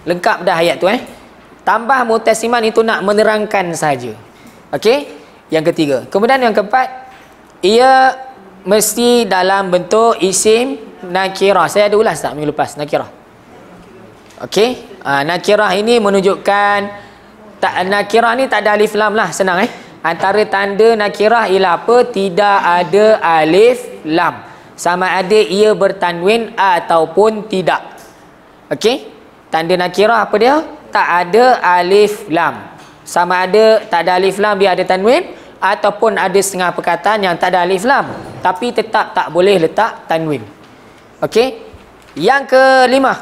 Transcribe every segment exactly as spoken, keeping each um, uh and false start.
Lengkap dah ayat tu eh. Tambah muhtasiman itu nak menerangkan saja. Okey? Yang ketiga. Kemudian yang keempat, ia mesti dalam bentuk isim nakirah. Saya ada ulas tak minggu lepas nakirah? Okey? Ha, nakirah ini menunjukkan tak, nakirah ni tak ada alif lam lah, senang eh. Antara tanda nakirah ialah apa? Tidak ada alif lam. Sama ada ia bertanwin ataupun tidak. Okey? Tanda nakirah apa dia? Tak ada alif lam. Sama ada tak ada alif lam dia ada tanwin, ataupun ada setengah perkataan yang tak ada alif lam tapi tetap tak boleh letak tanwin. Okey? Yang kelima,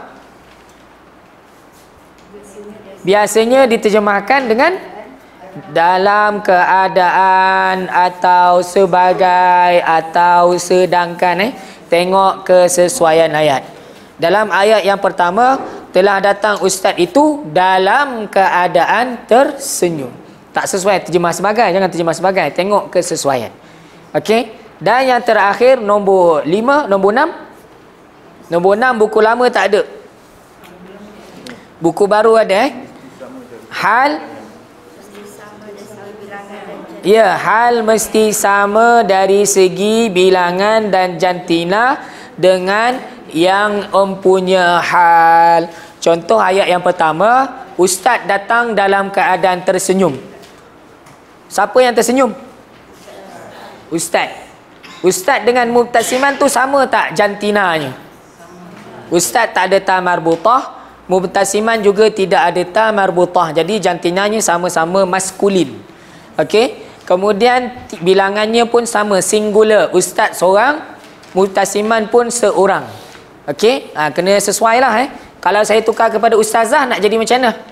biasanya diterjemahkan dengan dalam keadaan atau sebagai atau sedangkan eh. Tengok kesesuaian ayat. Dalam ayat yang pertama, telah datang ustaz itu dalam keadaan tersenyum. Tak sesuai terjemah sebagai, jangan terjemah sebagai. Tengok kesesuaian. Okey? Dan yang terakhir nombor lima, nombor enam. Nombor enam buku lama tak ada. Buku baru ada eh. Hal Ya, hal mesti sama dari segi bilangan dan jantina dengan yang mempunyai hal. Contoh ayat yang pertama, ustaz datang dalam keadaan tersenyum. Siapa yang tersenyum? Ustaz. Ustaz dengan mubtasiman tu sama tak jantinanya? Ustaz tak ada ta marbutah, mubtasiman juga tidak ada ta marbutah. Jadi jantinanya sama-sama maskulin. Okey? Kemudian bilangannya pun sama, singular. Ustaz seorang, mubtasiman pun seorang. Okey? Ha, kena sesuai lah eh. Kalau saya tukar kepada ustazah nak jadi macam mana?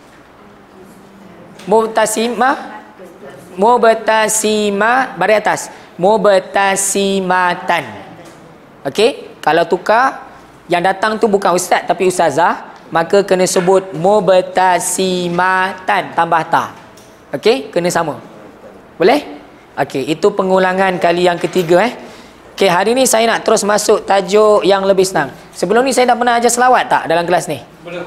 Mubtasimah, mubtasimah baris atas. Mubtasimatan. Okey? Kalau tukar yang datang tu bukan ustaz tapi ustazah, maka kena sebut mubtasimatan tambah ta. Okey? Kena sama. Boleh? Okey, itu pengulangan kali yang ketiga eh. Okey, hari ni saya nak terus masuk tajuk yang lebih senang. Sebelum ni saya dah pernah ajar selawat tak dalam kelas ni? Belum.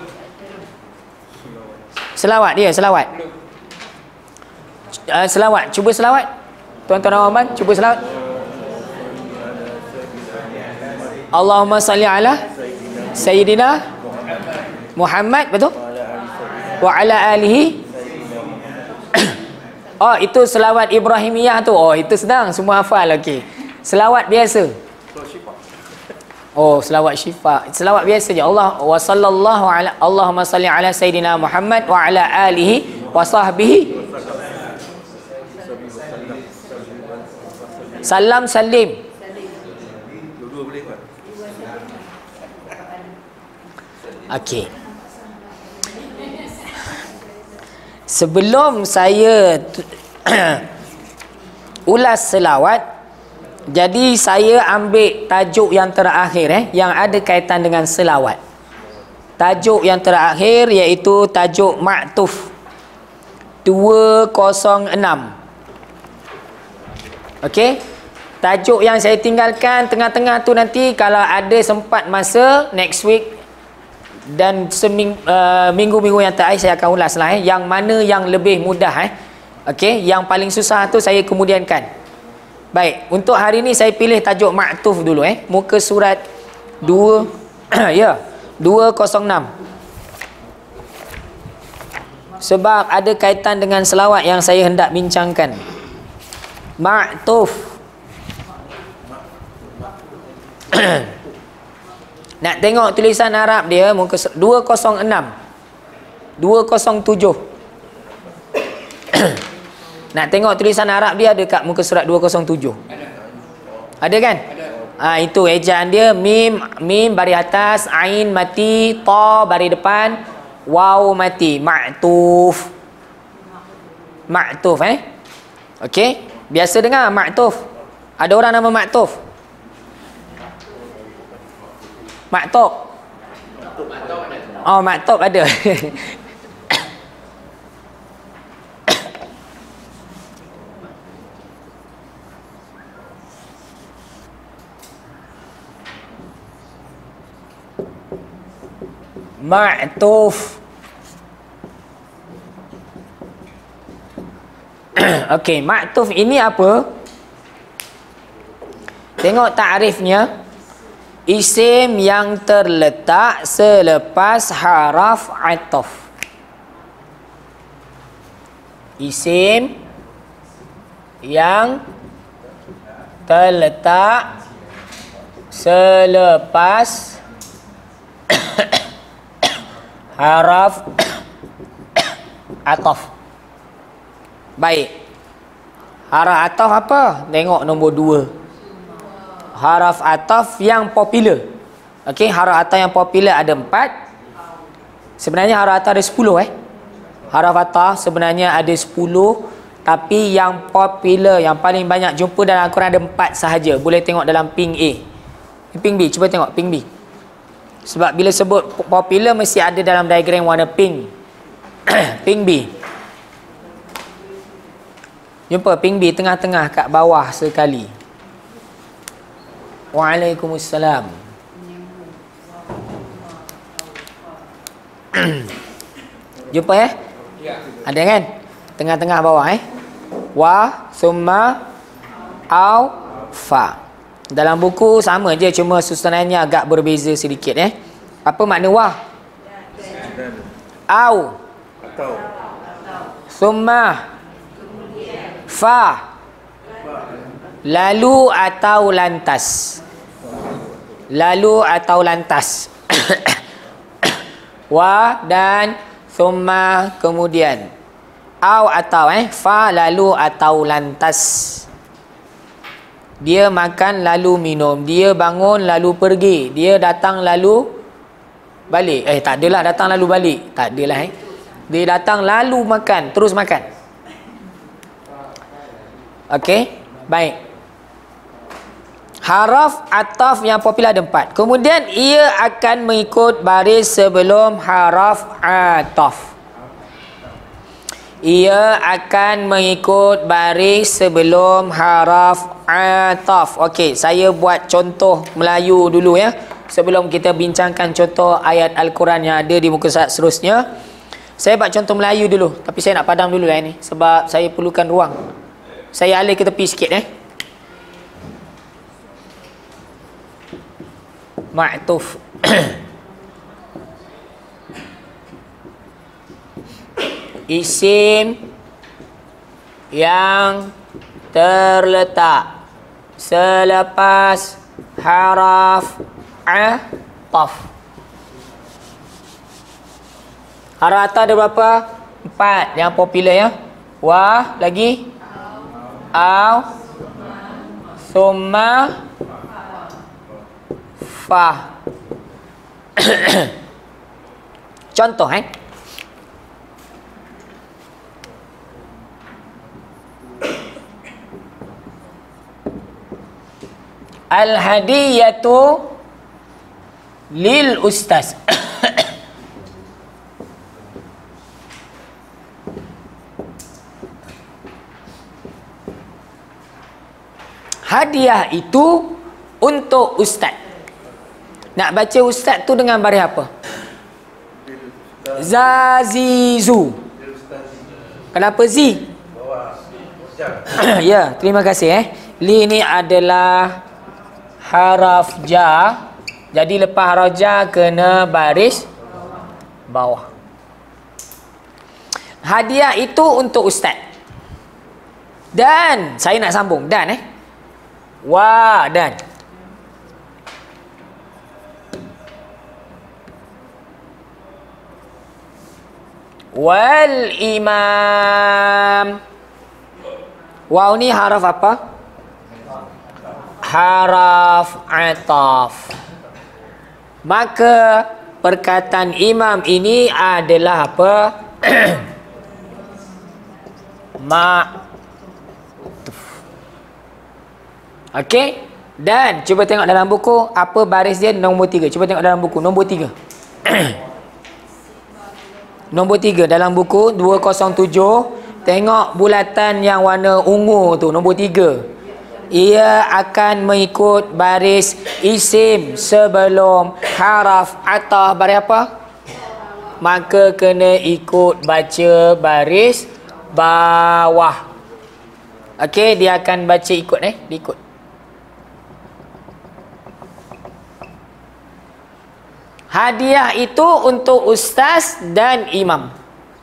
Selawat dia, selawat. Belum. Uh, selawat, cuba selawat. Tuan-tuan Rahman, cuba selawat. Allahumma salli ala Sayyidina Muhammad, betul? Wa ala alihi. Oh, itu selawat Ibrahimiyah tu. Oh, itu senang, semua hafal. Okey. Selawat biasa. Oh, selawat syifa. Selawat biasa je. Allah wa sallallahu ala Allahumma salli ala Sayyidina Muhammad wa ala alihi wa sahbihi. Salam salim. Dua-dua boleh kan? Okey. Sebelum saya ulas selawat, jadi saya ambil tajuk yang terakhir eh, yang ada kaitan dengan selawat. Tajuk yang terakhir iaitu tajuk Ma'tuf dua kosong enam. Okey. Tajuk yang saya tinggalkan tengah-tengah tu nanti kalau ada sempat masa next week dan seming, uh, minggu-minggu yang terakhir saya akan ulas lah eh, yang mana yang lebih mudah eh. Okey, yang paling susah tu saya kemudiankan. Baik, untuk hari ni saya pilih tajuk Ma'tuf dulu eh. Muka surat dua ya, dua kosong enam. Sebab ada kaitan dengan selawat yang saya hendak bincangkan. Ma'tuf. Nak tengok tulisan Arab dia muka dua kosong enam. dua kosong tujuh. Nak tengok tulisan Arab dia ada kat muka surat dua kosong tujuh. Ada. Ada kan? Ada. Ah, itu ejaan dia mim mim baris atas, ain mati, ta baris depan, waw mati. Ma'tuf. Ma'tuf eh. Okey. Biasa dengar Ma'tuf. Ada orang nama Ma'tuf? Maktub. Oh, maktub ada. ma'tuf. Okey, ma'tuf ini apa? Tengok takrifnya. Isim yang terletak selepas haraf ataf. Isim yang terletak selepas haraf ataf. Baik. Haraf ataf apa? Tengok nombor dua. Haraf ataf yang popular. Okey, haraf ataf yang popular ada empat. Sebenarnya haraf ataf ada sepuluh eh. Haraf ataf sebenarnya ada sepuluh, tapi yang popular, yang paling banyak jumpa dalam Al-Quran ada empat sahaja. Boleh tengok dalam ping A. Ping B, cuba tengok ping B. Sebab bila sebut popular mesti ada dalam diagram warna pink. Ping B. Jumpa ping B tengah-tengah kat bawah sekali. Waalaikumsalam. Jumpa eh? Ya. Ada kan? Tengah-tengah bawah eh? Wa, summa, au, fa. Dalam buku sama je, cuma susunannya agak berbeza sedikit eh. Apa makna wa? Au, summa, fa, lalu atau lantas. Lalu atau lantas. Wa dan summa kemudian. Au atau eh fa lalu atau lantas. Dia makan lalu minum, dia bangun lalu pergi, dia datang lalu balik. Eh tak adalah datang lalu balik. Tak adalah eh. Dia datang lalu makan, terus makan. Okey, baik. Haraf ataf yang popular ada empat. Kemudian ia akan mengikut baris sebelum haraf ataf. Ia akan mengikut baris sebelum haraf ataf. Okey, saya buat contoh Melayu dulu ya. Sebelum kita bincangkan contoh ayat Al-Quran yang ada di muka surat seterusnya. Saya buat contoh Melayu dulu. Tapi saya nak padam dulu lah ini. Sebab saya perlukan ruang. Saya alih ke tepi sikit eh. Ma'tuf. Isim yang terletak selepas haraf ataf. Haraf ataf ada berapa? Empat yang popular ya. Wa, lagi au, summa, fa. Contoh eh. Al-hadiyatu lil ustaz. Hadiah itu untuk ustaz. Nak baca ustaz tu dengan baris apa? Zazizu. Kenapa zi? Ya, terima kasih eh. Li ni adalah haraf ja. Jadi lepas haraf ja kena baris bawah. Hadiah itu untuk ustaz. Dan saya nak sambung dan eh. Wa dan. Wal imam. Waw ni haraf apa? Haraf ataf. Maka perkataan imam ini adalah apa? Ma'tuf. Okey? Dan cuba tengok dalam buku apa baris dia nombor tiga. Cuba tengok dalam buku nombor tiga. Nombor tiga dalam buku dua kosong tujuh. Tengok bulatan yang warna ungu tu, nombor tiga. Ia akan mengikut baris isim sebelum haraf ataf. Baris apa? maka kena ikut baca baris bawah. Okey, dia akan baca ikut eh, dia ikut. Hadiah itu untuk ustaz dan imam.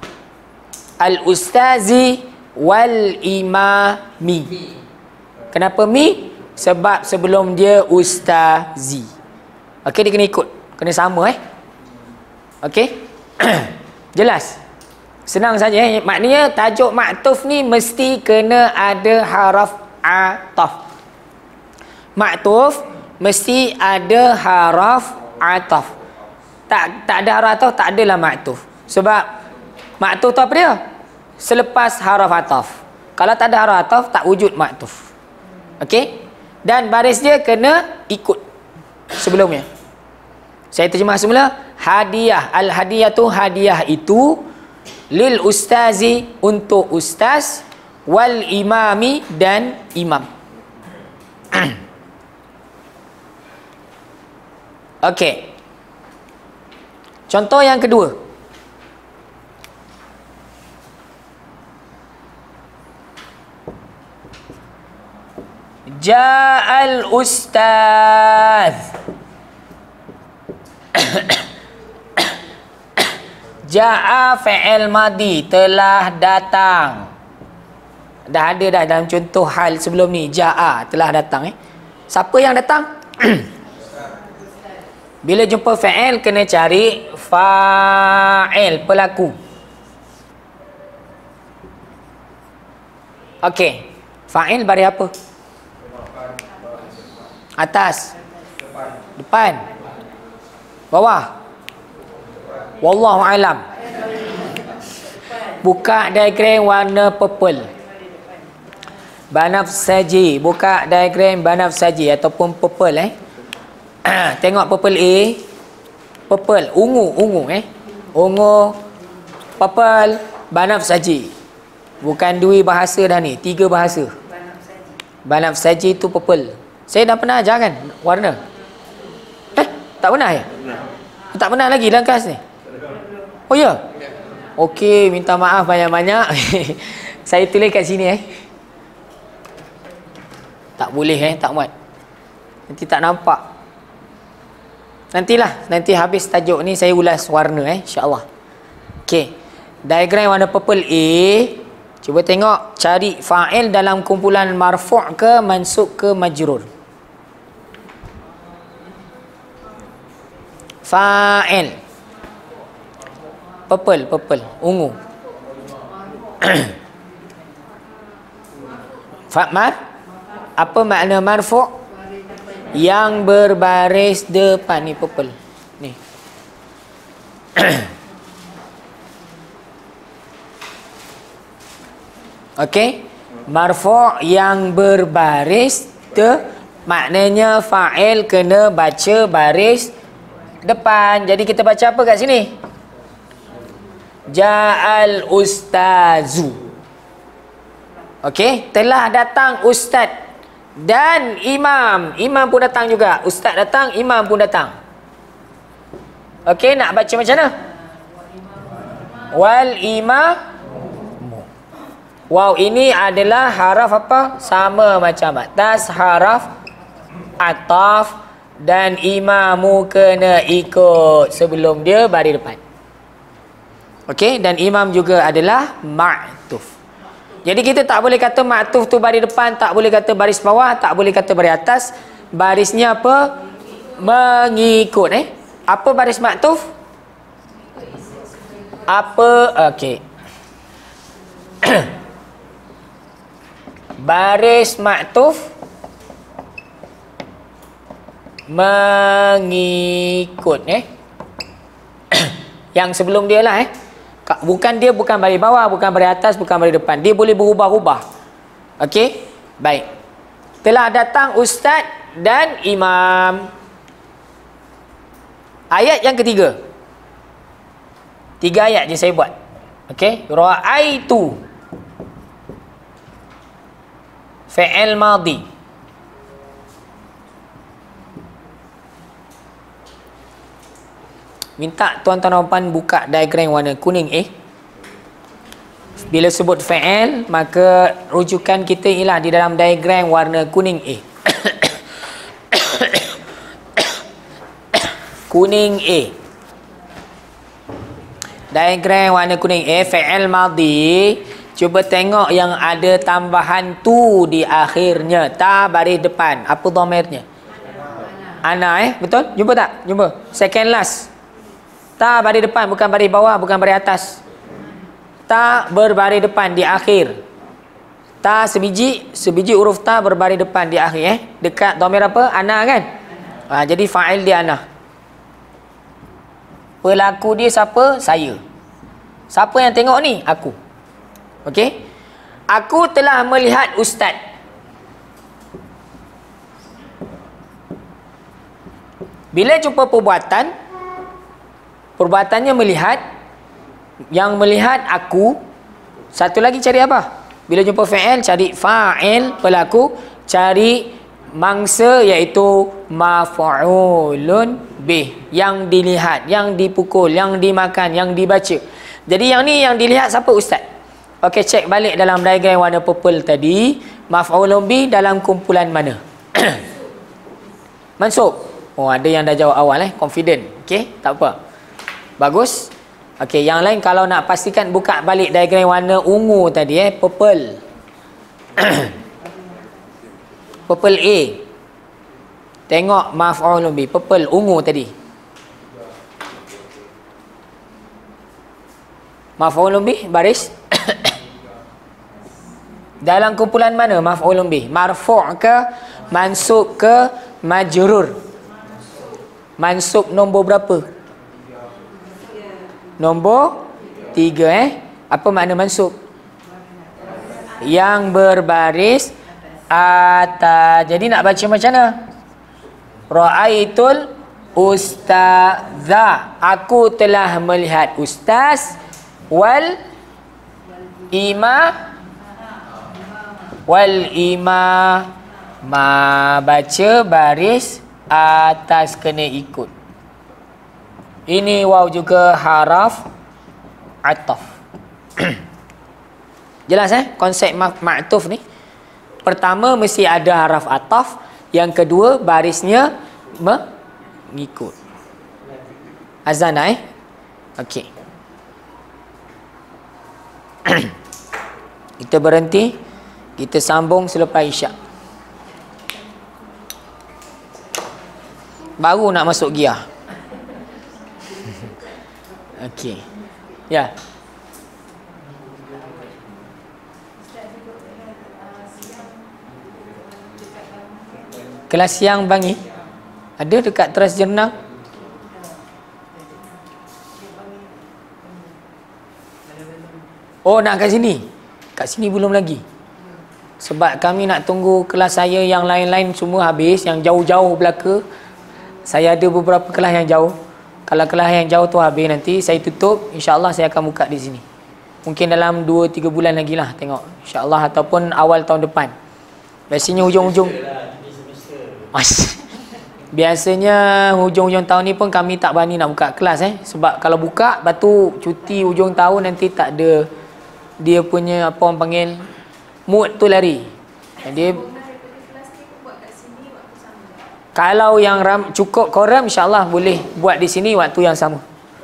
Al-ustazi wal imami. Kenapa mi? Sebab sebelum dia ustazi. Okey, dia kena ikut. Kena sama eh. Okey. Jelas? Senang saja eh. Maknanya tajuk maktuf ni mesti kena ada haraf ataf. Maktuf mesti ada haraf ataf. Tak tak ada haraf ataf, tak adalah maktuf. Sebab maktuf tu apa dia? Selepas haraf ataf. Kalau tak ada haraf ataf, tak wujud maktuf. Okey? Dan baris dia kena ikut sebelumnya. Saya terjemah semula. Hadiah. Al-hadiah tu, hadiah itu lil ustazi, untuk ustaz, wal imami, dan imam. Okey. Contoh yang kedua. Ja'al ustaz. Ja'a fi'il madi, telah datang. Dah ada dah dalam contoh hal sebelum ni. Ja'a, telah datang eh. Siapa yang datang? Bila jumpa fi'il kena cari fa'il, pelaku. Okey. Fa'il baris apa? Atas. Depan. Bawah. Wallahu alam. Buka diagram warna purple. Banafsaji. Buka diagram banafsaji ataupun purple eh. Tengok purple A. Purple. Ungu. Ungu eh. Ungu. Purple. Banafsaji. Bukan dua bahasa dah ni. Tiga bahasa. Banafsaji tu purple. Saya dah pernah ajar kan warna? Eh? Tak pernah ya? Tak pernah lagi dalam kelas ni? Oh ya? Okey, minta maaf banyak-banyak. Saya tulis kat sini eh. Tak boleh eh, tak muat. Nanti tak nampak. Nantilah, nanti habis tajuk ni saya ulas warna eh, insya-Allah. Okey. Diagram warna purple A. Cuba tengok, cari fa'il dalam kumpulan marfu' ke mansub ke majrur. Fa'il. Purple, purple, ungu. Fa'mar. Apa makna marfu'? Yang berbaris depan ni, purple. Ni. Okey. Marfu' yang berbaris de, maknanya fa'il kena baca baris depan. Jadi kita baca apa kat sini? Ja'al ustazu. Okey, telah datang ustaz dan imam. Imam pun datang juga. Ustaz datang, imam pun datang. Okey, nak baca macam mana? Wal imam. Wow, ini adalah haraf apa? Sama macam atas, haraf ataf, dan imamu kena ikut sebelum dia baris depan. Okey, dan imam juga adalah ma'tuf. Jadi kita tak boleh kata ma'tuf tu baris depan, tak boleh kata baris bawah, tak boleh kata baris atas. Barisnya apa? Mengikut eh. Apa baris ma'tuf? Apa? Okey. Baris ma'tuf mengikut eh. Yang sebelum dia lah eh. Bukan dia, bukan baris bawah, bukan baris atas, bukan baris depan. Dia boleh berubah-ubah. Okey? Baik. Telah datang ustaz dan imam. Ayat yang ketiga. Tiga ayat je saya buat. Okey? Ra'aitu. Fi'il madhi. Minta tuan-tuan dan puan buka diagram warna kuning A. Bila sebut fa'il, maka rujukan kita ialah di dalam diagram warna kuning A. Kuning A. Diagram warna kuning A, fa'il madhi. Cuba tengok yang ada tambahan tu di akhirnya. Ta baris depan. Apa dhamirnya? Ana eh, betul? Jumpa tak? Jumpa. Second last. Ta baris depan, bukan baris bawah, bukan baris atas. Ta berbaris depan di akhir. Ta sebiji, sebiji huruf ta berbaris depan di akhir eh. Dekat dhamir apa? Ana kan? Ha, jadi fa'il dia ana. Pelaku dia siapa? Saya. Siapa yang tengok ni? Aku. Okey? Aku telah melihat ustaz. Bila jumpa perbuatan, perbuatannya melihat, yang melihat aku. Satu lagi cari apa? Bila jumpa fa'il, cari fa'il, pelaku. Cari mangsa iaitu maf'ulun bih, yang dilihat, yang dipukul, yang dimakan, yang dibaca. Jadi yang ni yang dilihat siapa? Ustaz. Okey, cek balik dalam diagram warna purple tadi. Maf'ulun bih dalam kumpulan mana? Mansub. Oh, ada yang dah jawab awal eh, confident. Okey, tak apa. Bagus. Okey, yang lain kalau nak pastikan buka balik diagram warna ungu tadi eh, purple. Purple A. Tengok maf'ulun bih, purple ungu tadi. Maf'ulun bih baris dalam kumpulan mana maf'ulun bih? Marfu' ke, mansub ke, majrur? Mansub nombor berapa? Nombor tiga eh. Apa makna mansub? Yang berbaris atas. Jadi nak baca macam mana? Ra'aitul ustazah. Aku telah melihat ustaz. Wal ima wal ima ma, baca baris atas, kena ikut. Ini waw juga haraf ataf. Jelas eh konsep ma'tuf ni? Pertama mesti ada haraf ataf, yang kedua barisnya mengikut. Azan eh? Okey. Kita berhenti, kita sambung selepas isyak. Baru nak masuk giah. Okey. Ya. Kelas siang Bangi ada dekat Teras Jernang. Oh, nak kat sini? Kat sini belum lagi. Sebab kami nak tunggu kelas saya yang lain-lain semua habis, yang jauh-jauh belaka. Saya ada beberapa kelas yang jauh. Kalau kelas yang jauh tu habis nanti saya tutup, insya-Allah saya akan buka di sini. Mungkin dalam dua tiga bulan lagi lah tengok. Insya-Allah ataupun awal tahun depan. Biasanya hujung-hujung Mas. Biasanya hujung-hujung tahun ni pun kami tak berani nak buka kelas eh. Sebab kalau buka, lepas tu cuti hujung tahun nanti tak ada dia punya apa orang panggil mood tu lari. Dia kalau yang ram, cukup koram insya-Allah boleh buat di sini waktu yang sama.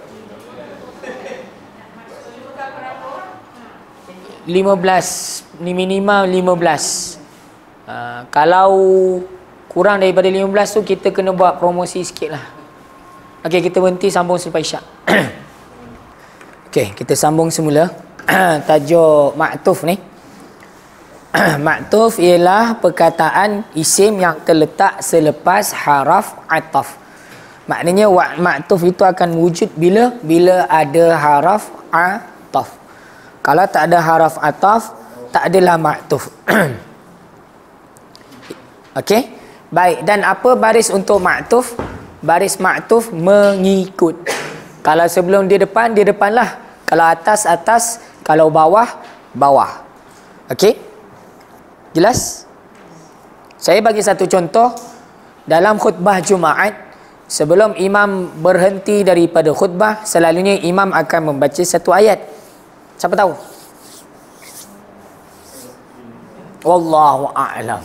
lima belas ni minimal lima belas. Uh, kalau kurang daripada lima belas tu kita kena buat promosi sikitlah. Okey, kita berhenti, sambung selepas isyak. Okey, kita sambung semula. Tajuk ma'tuf ni. Ma'tuf ialah perkataan isim yang terletak selepas haraf ataf. Maknanya ma'tuf itu akan wujud bila bila ada haraf ataf. Kalau tak ada haraf ataf, tak adalah ma'tuf. Okey? Baik, dan apa baris untuk ma'tuf? Baris ma'tuf mengikut. Kalau sebelum dia depan, dia depanlah. Kalau atas, atas. Kalau bawah, bawah. Okey? Jelas? Saya bagi satu contoh. Dalam khutbah Jumaat, sebelum imam berhenti daripada khutbah, selalunya imam akan membaca satu ayat. Siapa tahu? Wallahu a'lam.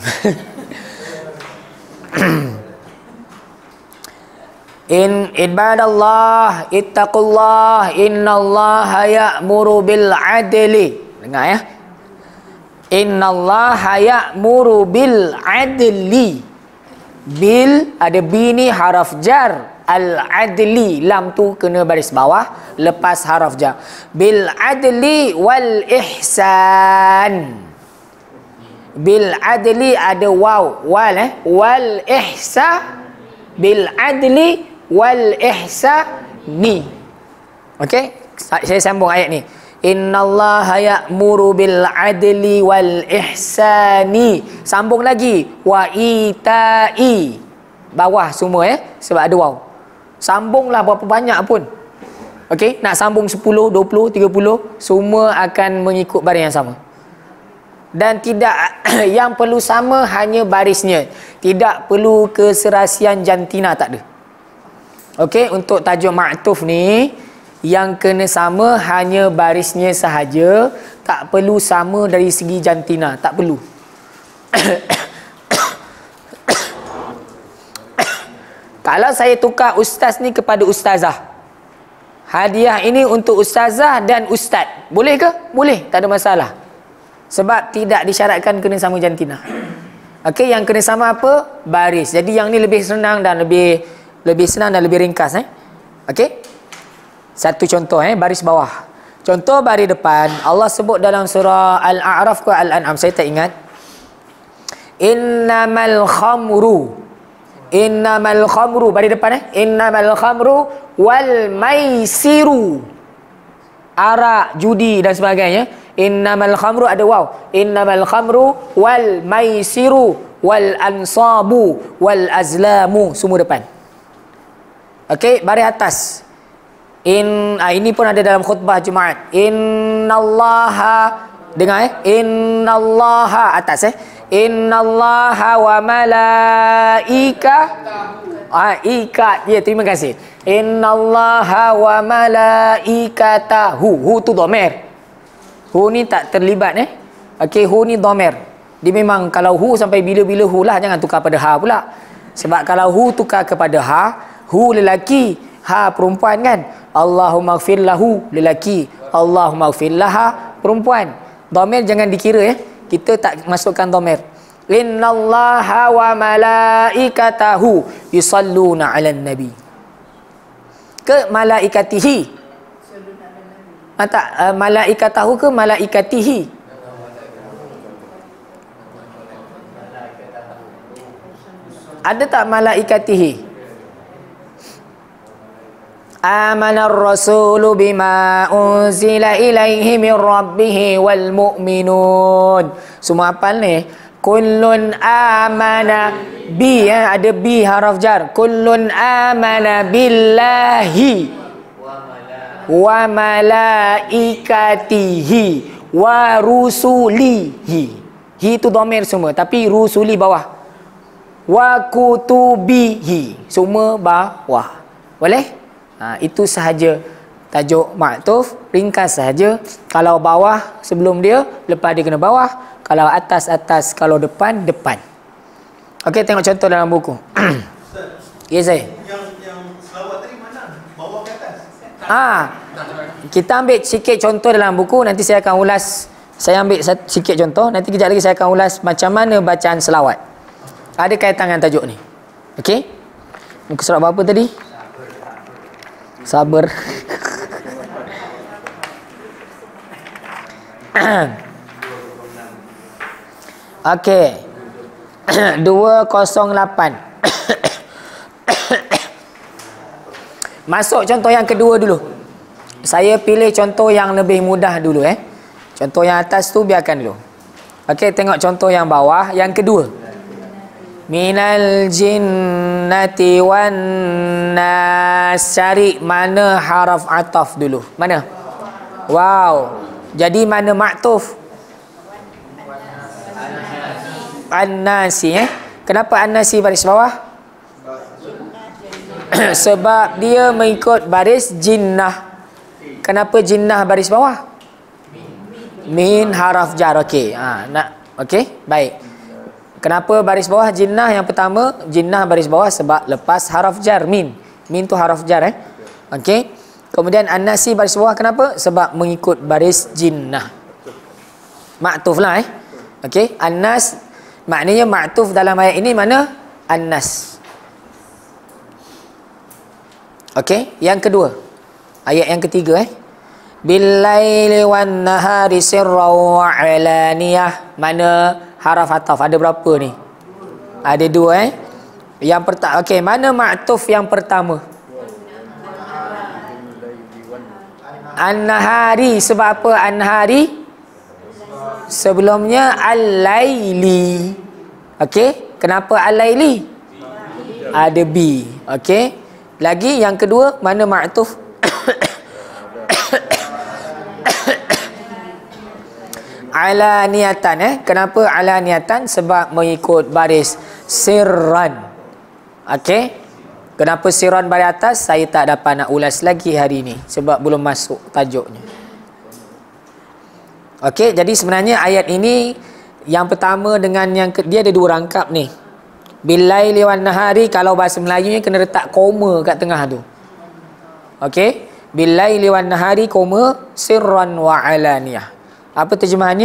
In ibadallah ittaqullah innallaha ya'muru bil adli. Dengar ya. Innallaha ya'muru bil adli. Bil ada bi ni haraf jar. Al adli, lam tu kena baris bawah lepas haraf jar. Bil adli wal ihsan. Bil adli ada waw, wal eh wal ihsa, bil adli wal ihsani. Okey, saya sambung ayat ni. Innallaha ya'muru bil adli wal ihsani. Sambung lagi, wa itai. Bawah semua eh, sebab ada waw. Sambunglah berapa banyak pun. Okey, nak sambung sepuluh, dua puluh, tiga puluh, semua akan mengikut baris yang sama. Dan tidak yang perlu sama hanya barisnya. Tidak perlu keserasian jantina, tak ada. Okey, untuk tajuk ma'tuf ni yang kena sama hanya barisnya sahaja, tak perlu sama dari segi jantina, tak perlu. Kalau saya tukar ustaz ni kepada ustazah, hadiah ini untuk ustazah dan ustaz, boleh ke? Boleh, tak ada masalah. Sebab tidak disyaratkan kena sama jantina. Okey, yang kena sama apa? Baris. Jadi yang ni lebih senang dan lebih lebih senang dan lebih ringkas eh. Okey. Satu contoh eh, baris bawah. Contoh baris depan, Allah sebut dalam surah Al-A'raf ke Al-An'am, saya tak ingat. Innamal khamru. Innamal khamru, baris depan eh. Innamal khamru wal maisiru. Arak, judi dan sebagainya. Innamal khamru ada waw. Innamal khamru wal maisiru wal ansabu wal azlamu, semua depan. Okey, baris atas. In ah, ini pun ada dalam khutbah Jumaat. Innallaha, dengar eh. Innallaha atas eh. Innallaha wa malaika ah ika ya, terima kasih. Innallaha wa malaikatahu. Hu tu dhamir. Hu ni tak terlibat eh. Okey, hu ni dhamir. Dia memang kalau hu sampai bila-bila hu lah, jangan tukar pada ha pula. Sebab kalau hu tukar kepada ha, hu lelaki, ha perempuan kan. Allahumma ighfir lahu lelaki, Allahumma ighfir laha perempuan. Dhamir jangan dikira eh. Kita tak masukkan dhamir. Innallaha wa malaikatahu yusalluna 'alan nabi. Ke malaikatihi? Ah, tak, uh, malaikatahu ke malaikatihi? Ada tak malaikatihi? Amanar rasulu bima unzila ilaihi min rabbih wal mu'minun. Semua hafal ni. Kullun amana bi, ya, ada bi haraf jar. Kullun amana billahi wa malaikatihi wa rusulihi. Hi tu dhamir semua, tapi rusuli bawah. Wa kutubihi, semua bawah. Boleh? Ha, itu sahaja tajuk maktuf, ringkas sahaja. Kalau bawah sebelum dia, lepas dia kena bawah. Kalau atas atas, kalau depan depan. Okey, tengok contoh dalam buku. Ya saya. Yang yang selawat tadi mana? Bawah ke atas? Ah. Kita ambil sikit contoh dalam buku, nanti saya akan ulas. Saya ambil sikit contoh, nanti kejap lagi saya akan ulas macam mana bacaan selawat. Ada kaitan dengan tajuk ni. Okey? Muka surat berapa tadi? Sabar. Okey. dua kosong lapan. Masuk contoh yang kedua dulu. Saya pilih contoh yang lebih mudah dulu eh. Contoh yang atas tu biarkan dulu. Okey, tengok contoh yang bawah, yang kedua. Minal jinnati wan nas. Cari mana haraf ataf dulu. Mana? Wow. Jadi mana maktuf? An-nasi eh. Kenapa an-nasi baris bawah? Sebab dia mengikut baris jinnah. Kenapa jinnah baris bawah? Min haraf jar. Okey. Ha, nak okey, baik. Kenapa baris bawah jinnah yang pertama? Jinnah baris bawah sebab lepas haraf jar min. Min tu haraf jar eh. Okey. Kemudian an-nasi baris bawah kenapa? Sebab mengikut baris jinnah. Ma'tuf lah eh. Okey, an-nas maknanya ma'tuf dalam ayat ini mana? An-nas. Okey, yang kedua. Ayat yang ketiga eh. Bil-laili wan-nahari sirran wa 'alaniyah. Mana haraf ataf? Ada berapa ni? Ada dua eh. Yang pertama, okey, mana ma'tuf yang pertama? An-nahari. Sebab apa an-nahari? Sebelumnya al-laili. Okey, kenapa al-laili? Ada bi. Okey. Lagi yang kedua, mana ma'tuf? Ala niatan eh. Kenapa ala niatan? Sebab mengikut baris sirran. Okey. Kenapa sirran baris atas? Saya tak dapat nak ulas lagi hari ini sebab belum masuk tajuknya. Okey, jadi sebenarnya ayat ini yang pertama dengan yang ke, dia ada dua rangkap ni. Billaili wan nahari, kalau bahasa Melayunya kena letak koma kat tengah tu. Okey, billaili wan nahari koma sirran wa alaniyah. Apa terjemahannya?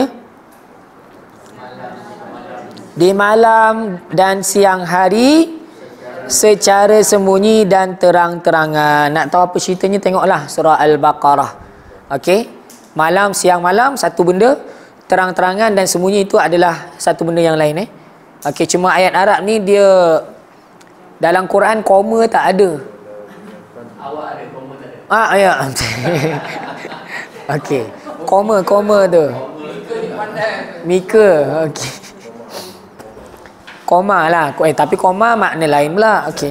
Di malam dan siang hari secara sembunyi dan terang-terangan. Nak tahu apa ceritanya, tengoklah surah Al-Baqarah. Okey. Malam, siang, malam satu benda, terang-terangan dan sembunyi itu adalah satu benda yang lain eh. Okey, cuma ayat Arab ni dia dalam Quran koma tak ada. Awak ada koma tak ada? Ah ya. Okey. Koma koma tu. Mika. Okey. Koma lah. Eh tapi koma makna lain pula. Okey.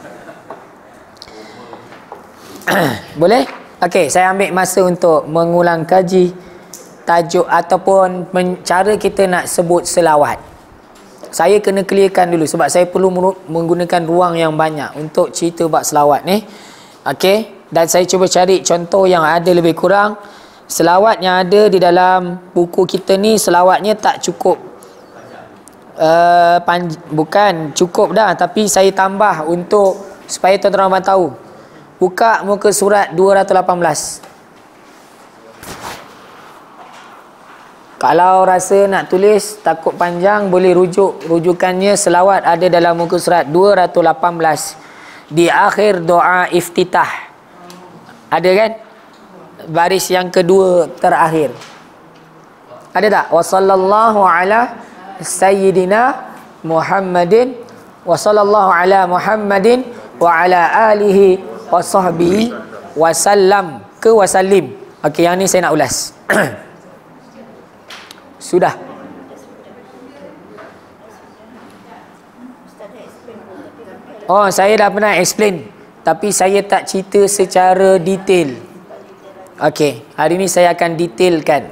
Boleh? Okey, saya ambil masa untuk mengulang kaji tajuk ataupun cara kita nak sebut selawat. Saya kena clearkan dulu sebab saya perlu menggunakan ruang yang banyak untuk cerita bab selawat ni. Okey, dan saya cuba cari contoh yang ada lebih kurang. Selawat yang ada di dalam buku kita ni selawatnya tak cukup. Uh, panj- bukan cukup dah, tapi saya tambah untuk supaya tuan-tuan tahu. Buka muka surat dua ratus lapan belas. Kalau rasa nak tulis takut panjang, boleh rujuk. Rujukannya selawat ada dalam muka surat dua ratus lapan belas. Di akhir doa iftitah. Ada kan? Baris yang kedua terakhir. Ada tak? Wa sallallahu ala sayyidina Muhammadin wa sallallahu ala Muhammadin wa ala alihi wa sahbihi wasallam ke wasallim. Okey, yang ni saya nak ulas. Sudah. Oh, saya dah pernah explain, tapi saya tak cerita secara detail. Okey, hari ni saya akan detailkan.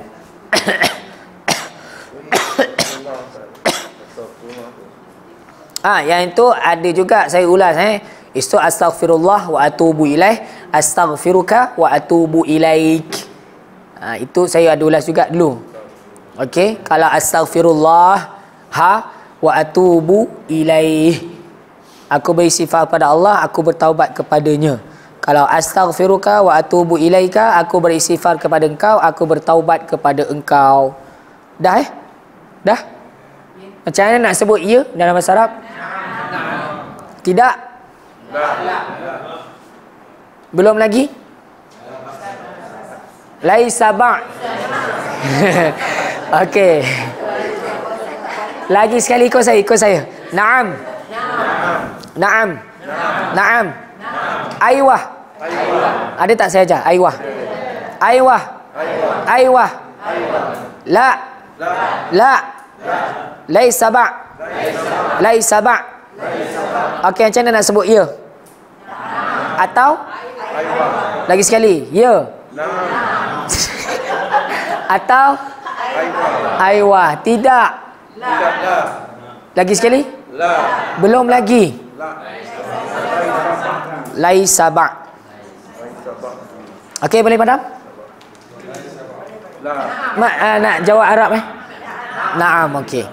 Ah, yang itu ada juga saya ulas eh. Istu astaghfirullah wa atubu ilaih, astaghfiruka wa atubu ilaik. Ha, itu saya ada ulas juga dulu. Okey, kalau astaghfirullah ha wa atubu ilaih, aku beristighfar pada Allah, aku bertaubat kepadanya. Kalau astaghfiruka wa atubu ilaika, aku beristighfar kepada engkau, aku bertaubat kepada engkau. Dah eh? Dah? Macam mana nak sebut ya dalam bahasa Arab? Tidak? Belum lagi? Laisa ba'. Okey. Lagi sekali ikut saya, ikut saya. Naam. Naam. Naam. Aywah. Ada tak saya ajar? Aywah. Aywah. Aywah. La. La. Laisa ba'. Laisa ba'. Okey, macam mana nak sebut ya? Atau lagi sekali ya. Atau aywa. Tidak. Lagi sekali. Belum lagi. Laisa ba'. Okey, boleh padam? Mak uh, nak jawab Arab eh? Naam, okey.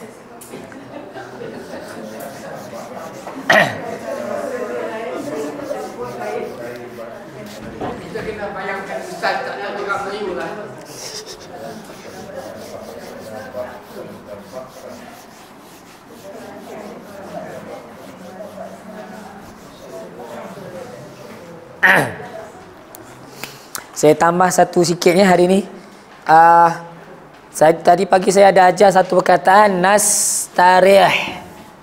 Kita kena bayangkan ustaz tak ada orang Melayu lah. Saya tambah satu sikitnya hari ni. Uh, saya, tadi pagi saya ada ajar satu perkataan nastarih.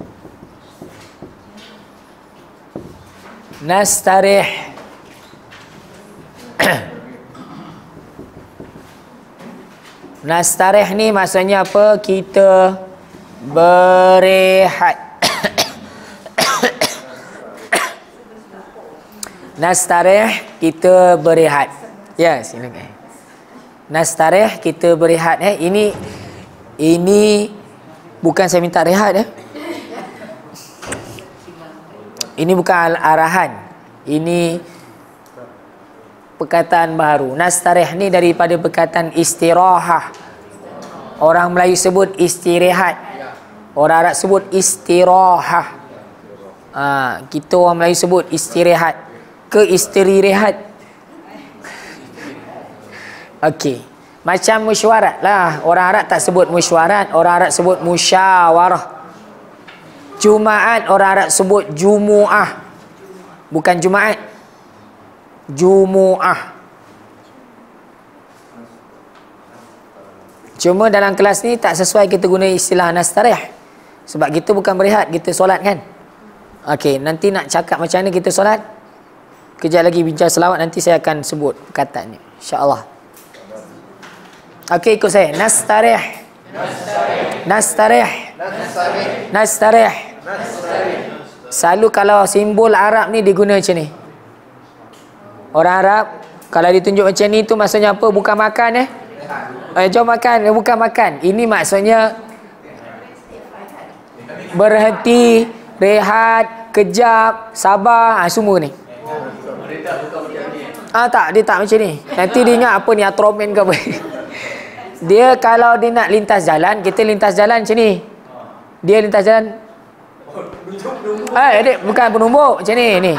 Nastarih. Nastarih ni maksudnya apa? Kita berehat. Nastarih, kita berehat. Ya, silakan. Nastarih, kita berehat eh. Ini ini bukan saya minta rehat eh. Ini bukan arahan. Ini perkataan baru. Nastarih ni daripada perkataan istirahah. Orang Melayu sebut istirahat. Orang Arab sebut istirahah. Ha, kita orang Melayu sebut istirahat ke isteri rehat. Okey. Macam mesyuarat lah. Orang Arab tak sebut mesyuarat. Orang Arab sebut musyawarah. Jumaat orang Arab sebut jumu'ah. Bukan Jumaat. Jumu'ah. Cuma dalam kelas ni tak sesuai kita guna istilah nastarih. Sebab kita bukan berehat, kita solat kan. Okey, nanti nak cakap macam mana kita solat. Kejap lagi bincang selawat, nanti saya akan sebut perkataannya, insya-Allah. Okey, ikut saya. Nastarih. Nastarih. Nastarih. Selalu kalau simbol Arab ni diguna macam ni. Orang Arab kalau ditunjuk macam ni tu maksudnya apa? Bukan makan eh. Eh jom makan, bukan makan. Ini maksudnya berhenti, rehat, kejap, sabar, ha, semua ni. Ah tak, dia tak macam ni. Nanti dia ingat apa ni, atromen ke apa. Dia kalau dia nak lintas jalan, kita lintas jalan macam ni. Dia lintas jalan. Eh, adik, bukan penumbuk macam ni, ni.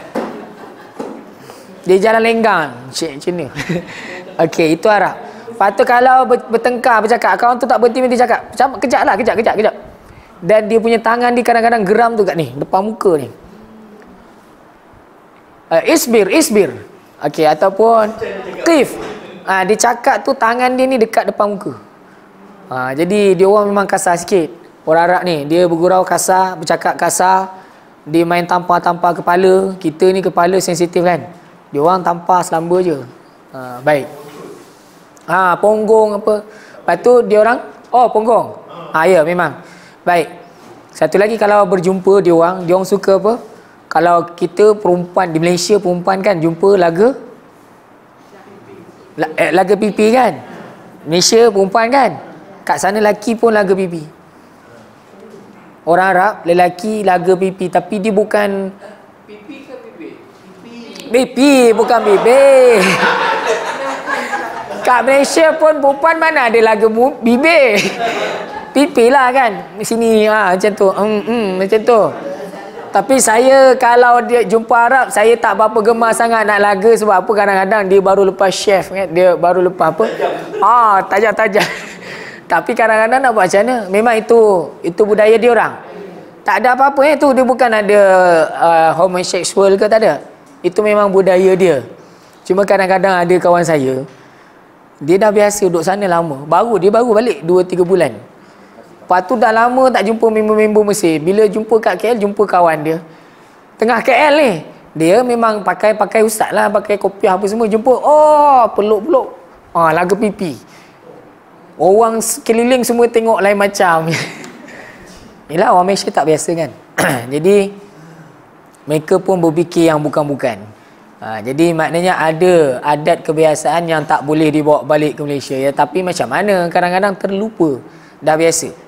Dia jalan lenggang macam ni. Okey, itu Arab. Lepas tu kalau bertengkar, bercakap, kawan tu tak berhenti-berhenti cakap. Kejap lah, kejap, kejap, kejap. Dan dia punya tangan dia kadang-kadang geram tu kat ni, depan muka ni. Uh, isbir, isbir. Okey, ataupun qif. Ha, dia cakap tu tangan dia ni dekat depan muka. Ha, jadi dia orang memang kasar sikit. Orang Arab ni, dia bergurau kasar, bercakap kasar. Dia main tampar-tampar kepala. Kita ni kepala sensitif kan. Dia orang tampar selamba je. Ha, baik. Ha, ponggong apa. Lepas tu dia orang, oh ponggong. Ha, ya memang. Baik. Satu lagi kalau berjumpa dia orang, dia orang suka apa? Kalau kita perempuan di Malaysia, perempuan kan jumpa laga laga pipi kan. Malaysia perempuan kan. Kat sana lelaki pun laga pipi. Orang Arab lelaki laga pipi, tapi dia bukan Pipi ke pipi? pipi, bukan bibir. Kat Malaysia pun perempuan mana ada laga bibir. Pipi lah kan. Sini ha, macam tu. Hmm, hmm, macam tu. Tapi saya kalau dia jumpa Arab, saya tak berapa gemar sangat nak laga. Sebab apa, kadang-kadang dia baru lepas chef kan? Dia baru lepas apa, ah tajam-tajam. Tapi kadang-kadang nak buat macam mana, memang itu itu budaya dia orang. Tak ada apa-apa eh tu. Dia bukan ada uh, homoseksual ke, tak ada. Itu memang budaya dia. Cuma kadang-kadang ada kawan saya, dia dah biasa duduk sana lama. Baru dia baru balik dua tiga bulan. Lepas tu dah lama tak jumpa member-member Mesir. Bila jumpa kat K L, jumpa kawan dia tengah K L ni, dia memang pakai-pakai ustaz lah, pakai kopiah apa semua. Jumpa, oh peluk-peluk, ah, laga pipi. Orang sekeliling semua tengok lain macam. Yelah, orang Malaysia tak biasa kan. Jadi mereka pun berfikir yang bukan-bukan. Ha, jadi maknanya ada adat kebiasaan yang tak boleh dibawa balik ke Malaysia ya. Tapi macam mana, kadang-kadang terlupa. Dah biasa.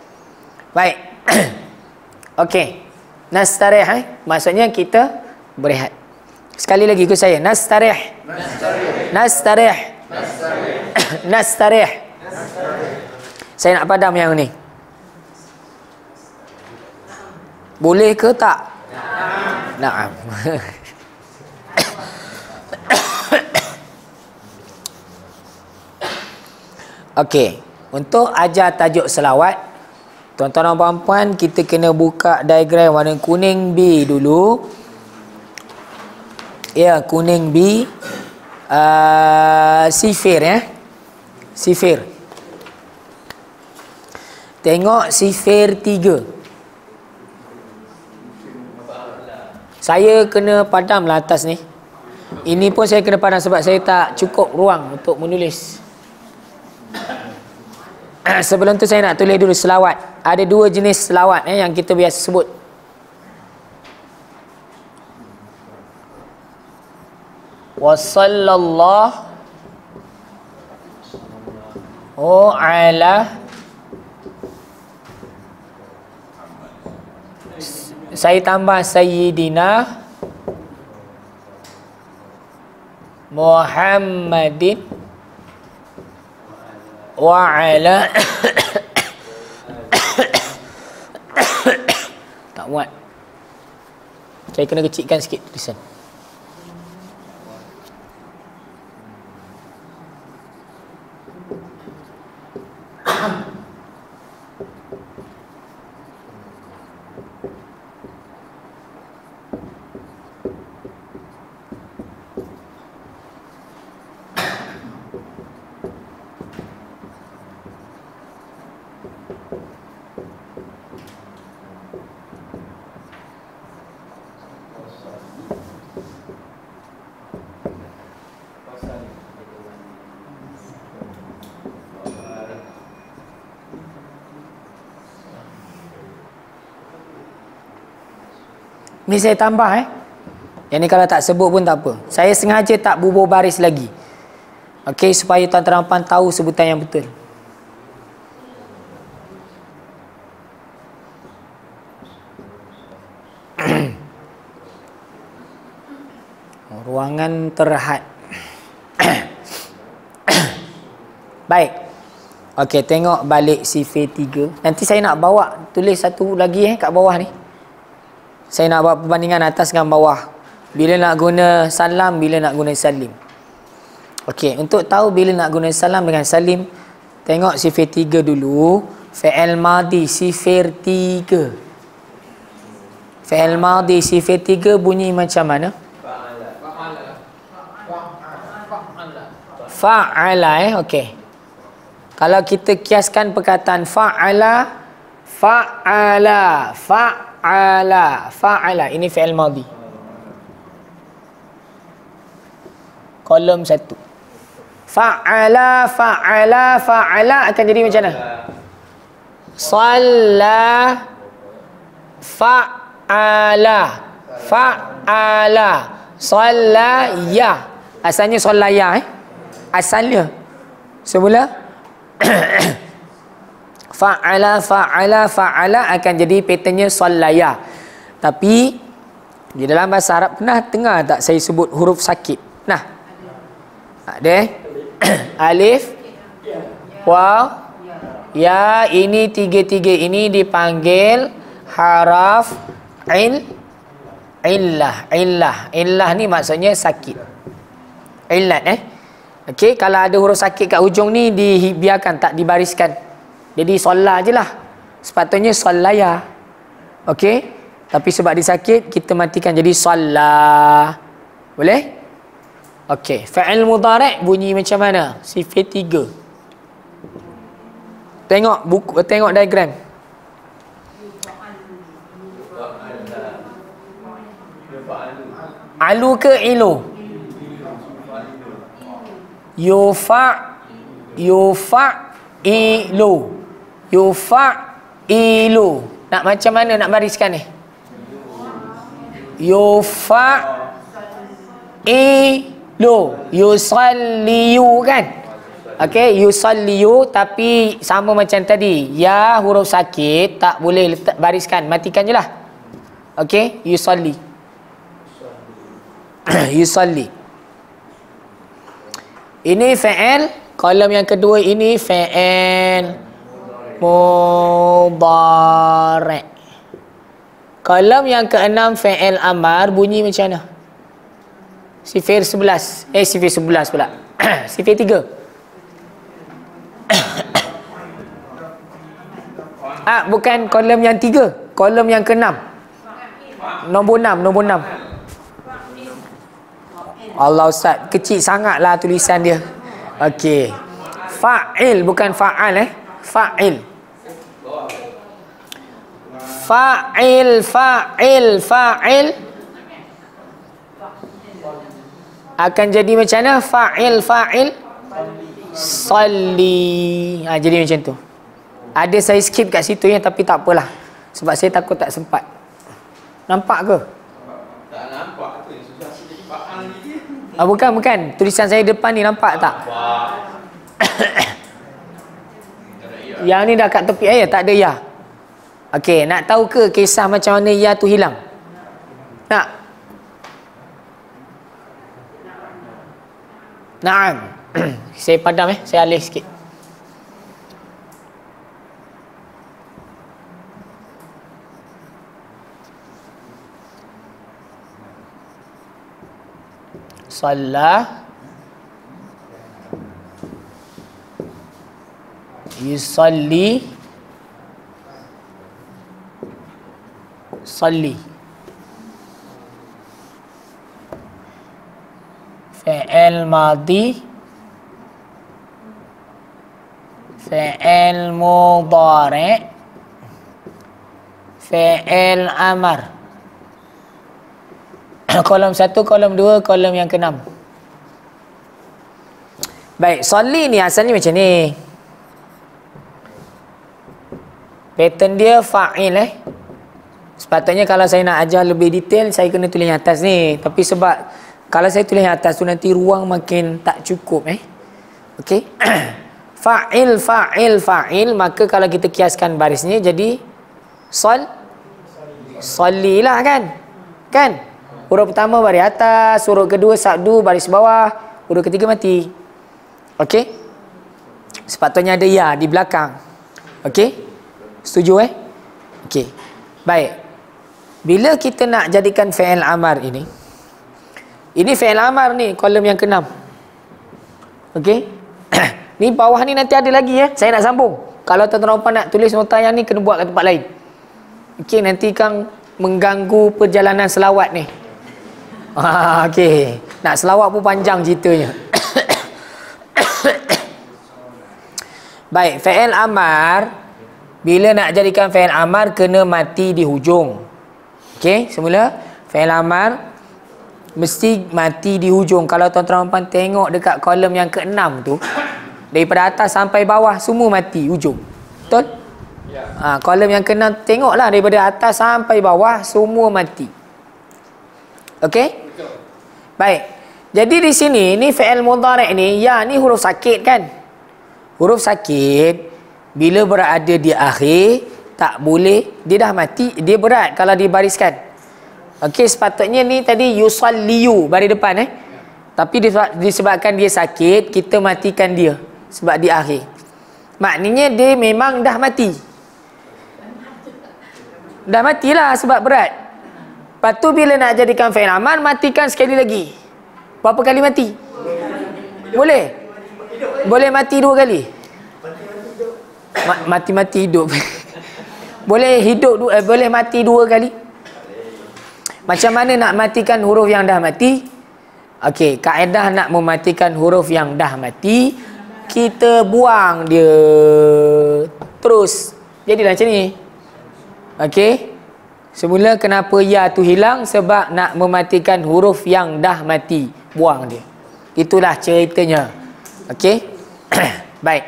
Baik. Okey. Nastarih eh? Maksudnya kita berehat. Sekali lagi ikut saya. Nastarih. Nastarih. Nastarih. Saya nak padam yang ni. Boleh ke tak? Naam. Okey, untuk ajar tajuk selawat, tuan-tuan dan puan-puan, kita kena buka diagram warna kuning B dulu. Ya, kuning B. Uh, sifir ya. Sifir. Tengok sifir tiga. Saya kena padam lah atas ni. Ini pun saya kena padam sebab saya tak cukup ruang untuk menulis. Sebelum tu saya nak tulis dulu selawat. Ada dua jenis selawat eh, yang kita biasa sebut. Wa sallallahu ala, saya tambah Sayyidina Muhammadin wa ala tak muat. Saya kena kecilkan sikit tulisan. Ni saya tambah eh. Yang ni kalau tak sebut pun tak apa. Saya sengaja tak bubuh baris lagi. Okey, supaya tuan-tuan puan tahu sebutan yang betul. Ruangan terhad. Baik. Okey, tengok balik sifir tiga. Nanti saya nak bawa tulis satu lagi eh kat bawah ni. Saya nak buat perbandingan atas dengan bawah. Bila nak guna salam, bila nak guna salim. Okey, untuk tahu bila nak guna salam dengan salim, tengok sifir tiga dulu. Fi'il madi sifir tiga. Fi'il madi sifir tiga bunyi macam mana? Fa'ala eh, okey. Kalau kita kiaskan perkataan fa'ala, fa'ala, fa'ala. Fa'ala, fa'ala. Ini fi'il madhi. Kolom satu. Fa'ala, fa'ala, fa'ala akan jadi macam mana? Salla, fa'ala, fa'ala, salla, ya. Asalnya salla ya eh. Asalnya. Semula. Fa'ala, fa'ala, fa'ala akan jadi patternnya sallaya. Tapi di dalam bahasa Arab pernah dengar tak saya sebut huruf sakit? Nah. Ada alif, waw, ya. Ini tiga-tiga ini dipanggil haraf il, illah. Illah. Illah ni maksudnya sakit. Illat eh. Okey, kalau ada huruf sakit kat hujung ni dibiarkan, tak dibariskan. Jadi solat je lah. Sepatutnya solaya. Okey. Tapi sebab dia sakit, kita matikan jadi solat. Boleh? Okey. Fa'il mudhari' bunyi macam mana? Sifir tiga. Tengok buku, tengok diagram. Alu ke ilu? Yufa' Yufa' ilu. Yufa'ilu. Nak macam mana nak bariskan ni? Yufa'ilu. Yusalliyu kan? Okey, yusalliyu tapi sama macam tadi. Ya huruf sakit tak boleh letak bariskan. Matikan je lah. Okey, yusalli. Yusalli. Ini fi'il. Kolom yang kedua ini fi'il mudhari'. Kolom yang keenam fi'il amar bunyi macam mana? Sifir sebelas. Eh sifir sebelas pula. Sifir tiga. Ah, bukan kolom yang tiga. Kolom yang keenam. Nombor enam. Nombor enam. Allah Ustaz. Kecil sangatlah tulisan dia. Okey. Fa'il bukan fa'al eh. Fa'il. Fa'il, fa'il, fa'il. Akan jadi macam mana? Fa'il, fa'il. Salli. Ha, jadi macam tu. Ada saya skip kat situ ya, tapi tak apalah. Sebab saya takut tak sempat. Nampak ke? Tak nampak tu. Susah jadi fa'al ni. Ah, bukan, bukan. Tulisan saya depan ni nampak tak? Yang ni dah kat tepi ayat, tak ada ya. Okey, nak tahu ke kisah macam mana ya tu hilang? Nak? Naam. Saya padam eh, saya alih sikit. Salah yusalli salli fi'il madhi fi'il mudhari' fi'il amar. Kolom satu, kolom dua, kolom yang keenam. Baik, salli ni asalnya macam ni. Pattern dia fa'il eh. Sepatutnya kalau saya nak ajar lebih detail, saya kena tulis atas ni. Tapi sebab kalau saya tulis atas tu nanti ruang makin tak cukup eh. Okey. Fa'il, fa'il, fa'il. Maka kalau kita kiaskan barisnya jadi sal. Sallilah kan? Kan? Huruf pertama baris atas, huruf kedua sabdu baris bawah, huruf ketiga mati. Okey? Sepatutnya ada ya di belakang. Okey? Setuju eh? Okey. Baik. Bila kita nak jadikan fi'il amar ini, ini fi'il amar ni, kolom yang keenam. Okey? Ni bawah ni nanti ada lagi ya. Saya nak sambung. Kalau tuan-tuan puan nak tulis nota yang ni, kena buat kat tempat lain. Okey, nanti Kang mengganggu perjalanan selawat ni. Ah, okey. Nak selawat pun panjang ceritanya. Baik, fi'il amar bila nak jadikan fi'il amar kena mati di hujung. Okey, semula fi'il amar mesti mati di hujung. Kalau tuan-tuan puan tengok dekat kolom yang keenam tu, daripada atas sampai bawah semua mati hujung. Betul? Ya. Ha, kolom yang keenam tengoklah daripada atas sampai bawah semua mati. Okey? Betul. Baik. Jadi di sini ni fi'il mudhari' ni, ya ni huruf sakit kan? Huruf sakit bila berada di akhir tak boleh, dia dah mati, dia berat kalau dibariskan. Okey, sepatutnya ni tadi yusalliyu baris depan eh. Tapi disebabkan dia sakit, kita matikan dia sebab di akhir. Maknanya dia memang dah mati. Dah matilah sebab berat. Lepas tu bila nak jadikan fi'il amar, matikan sekali lagi. Berapa kali mati? Boleh? Boleh mati dua kali? Ma- mati-mati hidup. Boleh hidup dua, eh, boleh mati dua kali? Macam mana nak matikan huruf yang dah mati? Okey, kaedah nak mematikan huruf yang dah mati, kita buang dia terus. Jadilah macam ni. Okey. Semula kenapa ya tu hilang? Sebab nak mematikan huruf yang dah mati. Buang dia. Itulah ceritanya. Okey. Baik.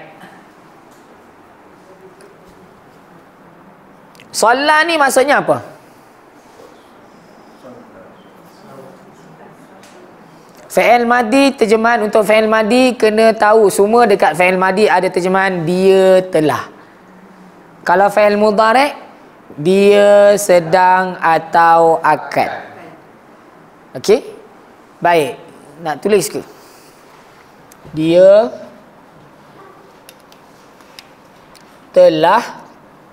Solat ni maksudnya apa? Fi'il madi, terjemahan untuk fi'il madi kena tahu semua dekat fi'il madi ada terjemahan dia telah. Kalau fi'il mudhari' dia sedang atau akan. Okey? Baik. Nak tulis ke? Dia telah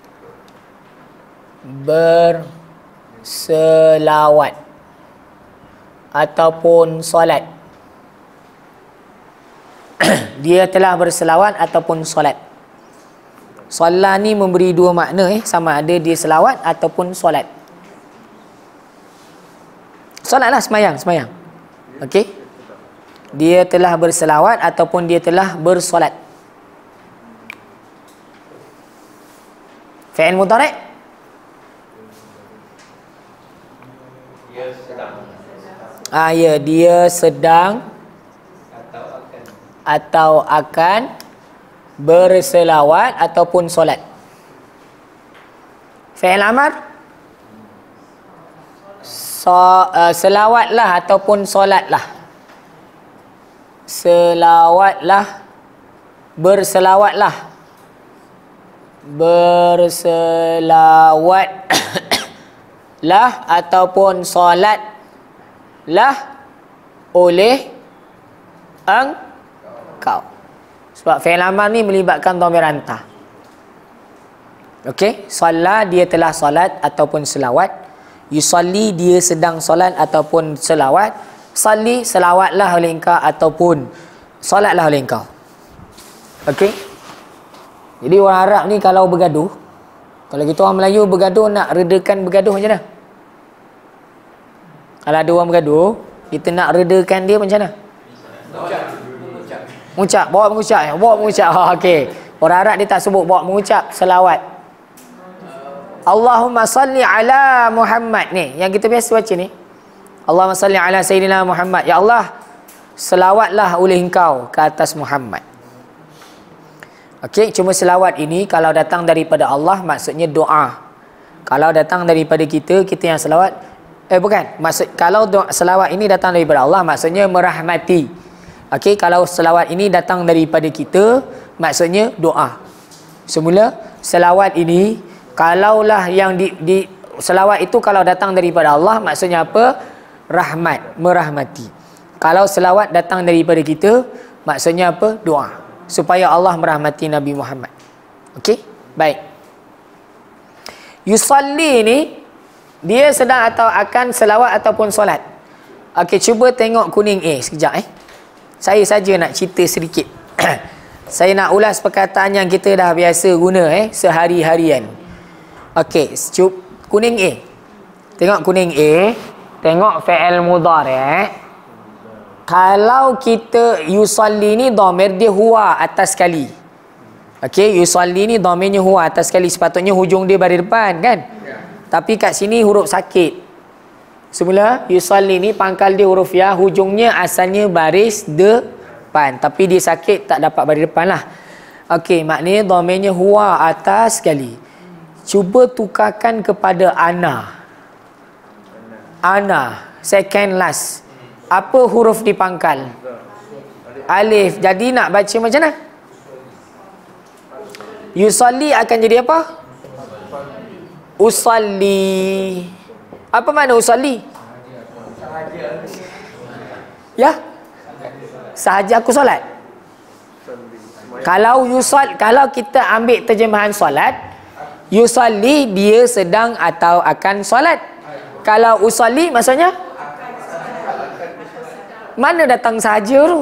berselawat ataupun solat. Dia telah berselawat ataupun solat. Solat ni memberi dua makna eh, sama ada dia selawat ataupun solat. Solatlah semayang, semayang. Okey. Dia telah berselawat ataupun dia telah bersolat. Fi'il mudhari'. Dia sedang Ah ya, dia sedang atau akan atau akan berselawat ataupun solat. Fi'il amar. So, uh, selawatlah ataupun solatlah. Selawatlah, berselawatlah, berselawatlah ataupun solatlah oleh engkau. Sebab fi'il amar ni melibatkan dhamir anta. Okey, solat dia telah solat ataupun selawat. Yusalli dia sedang solat ataupun selawat. Salli selawatlah oleh engkau ataupun solatlah oleh engkau. Okey. Jadi orang Arab ni kalau bergaduh, kalau kita orang Melayu bergaduh nak redakan bergaduh macam mana? Kalau ada orang bergaduh, kita nak redakan dia macam mana? Mengucap, bawa mengucap, bawa mengucap. Ha, okey. Orang Arab dia tak sebut bawa mengucap, selawat. Allahumma salli ala Muhammad ni, yang kita biasa baca ni. Allahumma salli ala Sayyidina Muhammad. Ya Allah, selawatlah oleh engkau ke atas Muhammad. Okey, cuma selawat ini kalau datang daripada Allah maksudnya doa. Kalau datang daripada kita, kita yang selawat. Eh bukan, maksud kalau doa, selawat ini datang daripada Allah maksudnya merahmati. Okey, kalau selawat ini datang daripada kita maksudnya doa. Semula selawat ini kalaulah yang di, di selawat itu kalau datang daripada Allah maksudnya apa? Rahmat, merahmati. Kalau selawat datang daripada kita maksudnya apa? Doa, supaya Allah merahmati Nabi Muhammad. Okey? Baik. Yusalli ni dia sedang atau akan selawat ataupun solat. Okey, cuba tengok kuning A sekejap eh. Saya saja nak cerita sedikit. Saya nak ulas perkataan yang kita dah biasa guna eh sehari-harian. Okey, cuba kuning A. Tengok kuning A. Tengok fi'il mudhari'. Kalau kita yusalli ni dhamir dia huwa atas sekali. Okey, yusalli ni dhamirnya huwa atas sekali, sepatutnya hujung dia baris depan kan? Ya. Tapi kat sini huruf sakit. Semula yusalli ni pangkal dia huruf ya, hujungnya asalnya baris depan, tapi dia sakit tak dapat baris depan lah. Okey, maknanya dhamirnya huwa atas sekali. Cuba tukarkan kepada ana. Ana, second last. Apa huruf di pangkal? Alif. Jadi nak baca macam mana? Yusalli akan jadi apa? Usalli. Apa makna usalli? Ya? Sahaja aku solat. Kalau yusal, kalau kita ambil terjemahan solat, yusalli dia sedang atau akan solat. Kalau usalli maksudnya mana datang sahaja tu?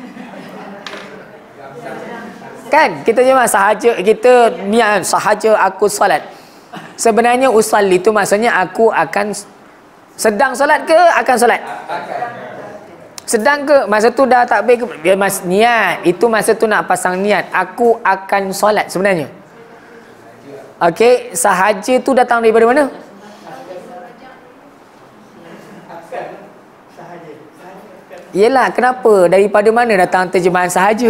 Kan kita cuma sahaja, kita niat sahaja aku solat. Sebenarnya usalli itu maksudnya aku akan sedang solat ke akan solat? Sedang ke? Masa tu dah takbir ke? Dia mas niat. Itu masa tu nak pasang niat. Aku akan solat sebenarnya. Okey, sahaja tu datang daripada mana? Yelah, kenapa? Daripada mana datang terjemahan sahaja?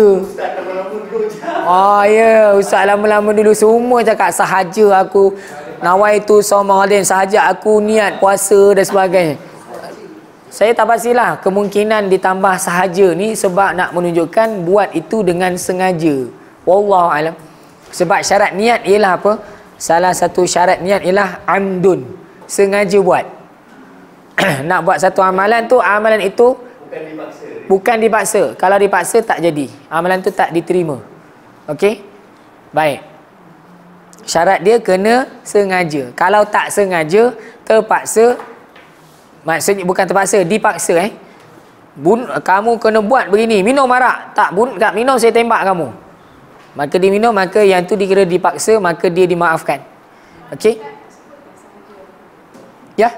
Oh ya, yeah. Ustaz lama-lama dulu semua cakap sahaja aku nawaitu saumaladin, sahaja aku niat puasa dan sebagainya. Saya tak pastilah, kemungkinan ditambah sahaja ni sebab nak menunjukkan buat itu dengan sengaja. Wallahu alam. Sebab syarat niat ialah apa? Salah satu syarat niat ialah amdun, sengaja buat. Nak buat satu amalan tu, amalan itu Bukan dipaksa. Bukan dipaksa. Kalau dipaksa tak jadi. Amalan tu tak diterima. Okey? Baik. Syarat dia kena sengaja. Kalau tak sengaja, terpaksa, maksudnya bukan terpaksa, dipaksa eh. Bun, kamu kena buat begini, minum arak. Tak, bun, tak minum saya tembak kamu. Maka dia minum, maka yang tu dikira dipaksa, maka dia dimaafkan. Okey? Ya?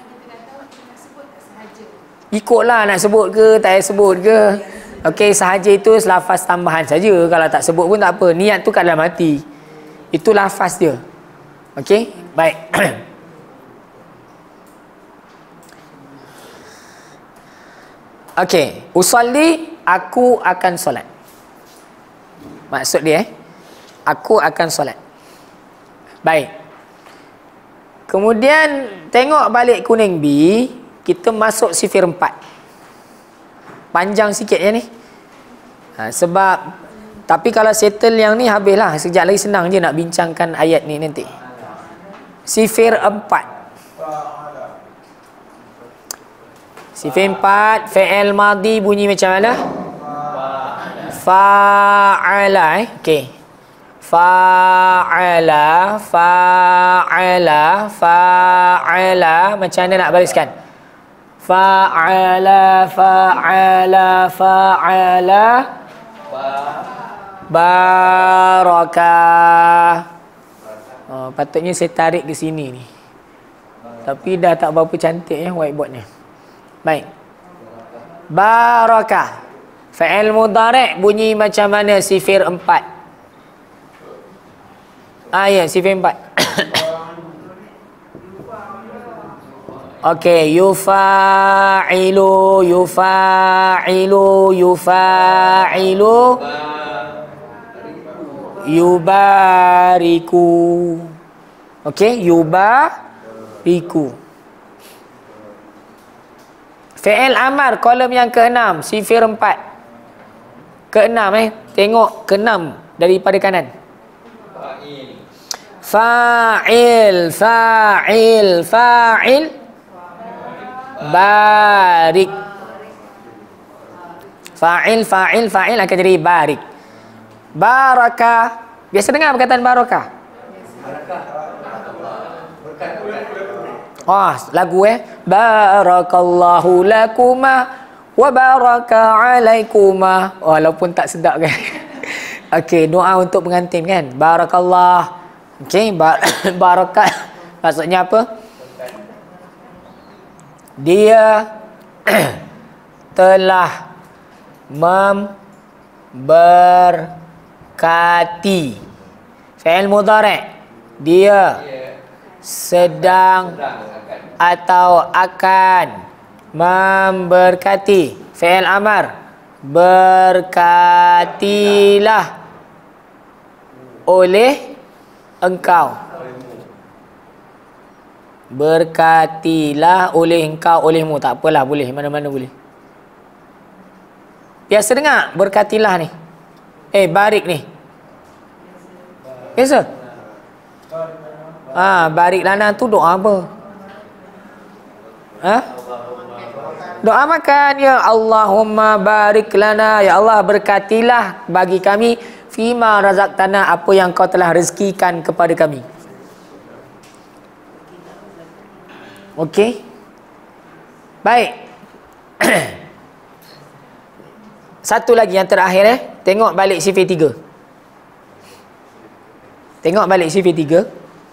Ikutlah nak sebut ke, tak payah sebut ke. Okey, sahaja itu lafaz tambahan saja. Kalau tak sebut pun tak apa. Niat tu kat dalam hati. Itu lafaz dia. Okey? Baik. Okey, usolli, aku akan solat. Maksud dia eh, aku akan solat. Baik. Kemudian tengok balik kuning B, kita masuk sifir empat. Panjang sikit ya ni. Ha, sebab tapi kalau settle yang ni habislah. Sekejap lagi senang je nak bincangkan ayat ni nanti. Sifir empat. Sifir empat, fi'il madhi bunyi macam mana? Fa'ala eh. Okey. Fa'ala, fa'ala, fa'ala. Macam mana nak bariskan? Fa'ala, fa'ala, fa'ala. Barakah. Oh, patutnya saya tarik ke sini ni. Tapi dah tak berapa cantik ya whiteboardnya. Baik. Barakah. Fa'il mudhari' bunyi macam mana sifir empat? Ah ya, sifir empat. Okey, yufa'ilu, yufa'ilu, yufa'ilu, yubariku. Okey, yubariku. Fi'il amar kolom yang keenam, sifir empat. Keenam eh, tengok keenam daripada kanan. Fa'il, fa'il, fa'il, barik. Fa'il, fa'il, fa'il akan jadi barik. Barakah. Biasa dengar perkataan barakah? Oh, lagu eh. Barakallahu lakuma wa baraka alaikuma. Walaupun tak sedap kan. Okey, doa untuk pengantin kan. Barakallah. Okey, bar barakah maksudnya apa? Dia telah memberkati. Fi'il mudhari'. Dia sedang atau akan memberkati. Fi'il amar, berkatilah oleh engkau. Berkatilah oleh engkau, olehmu. Tak apalah, boleh, mana-mana boleh. Biasa dengar berkatilah ni. Eh, barik ni. Biasa? Ah, barik lana tu doa apa? Ha? Doa makan. Ya Allahumma barik lana. Ya Allah, berkatilah bagi kami fima razaqtana, apa yang kau telah rezekikan kepada kami. Okey. Baik. Satu lagi yang terakhir eh. Tengok balik sifir tiga. Tengok balik sifir tiga.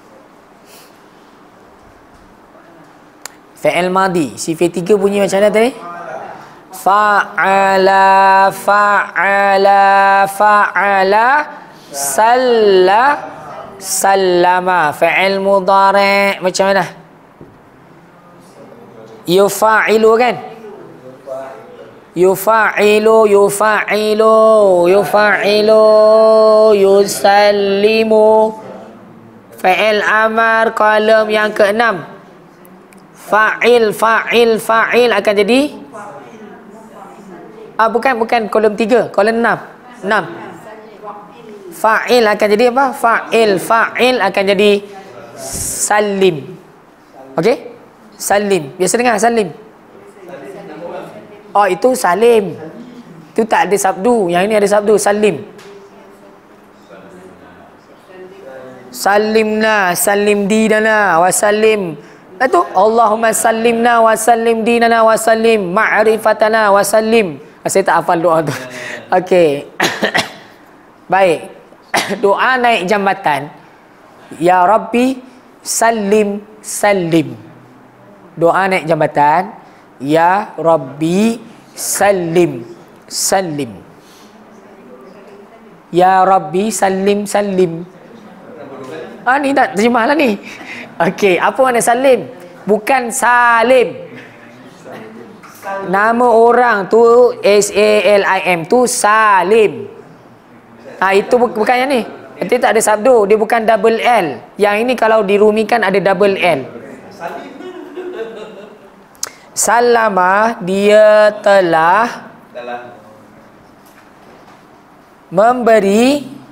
Fi'il madhi. Sifir tiga bunyi macam mana tadi? Fa'ala, fa'ala, fa'ala, salla, sallama. Fi'il mudhari' macam mana? Yufa'ilu kan? Yufa'ilu, yufa'ilu, yufa'ilu, yusallimu. Fi'il amar kolom yang keenam. Fa'il, fa'il, fa'il akan jadi? Ah, bukan, bukan kolom tiga, kolom enam. Enam. Fa'il akan jadi apa? Fa'il, fa'il akan jadi salim. Okey? Salim. Biasa dengar salim. Oh, itu salim. Itu tak ada sabdu. Yang ini ada sabdu, salim. Salimna, salim dinana wa salim. Itu Allahumma salimna wa salim dinana wa salim ma'rifatana wa salim. Saya tak hafal doa tu. Okey. Baik. Doa naik jambatan. Ya Rabbi salim salim. Doa naik jambatan. Ya Rabbi salim salim. Ya Rabbi salim salim. Ah, ni tak terjemah lah ni. Okey, apa makna salim? Bukan salim. Nama orang tu S A L I M tu salim. Ah, itu bukan yang ni. Nanti tak ada sabdu, dia bukan double L. Yang ini kalau dirumikan ada double L. Salama, dia telah memberi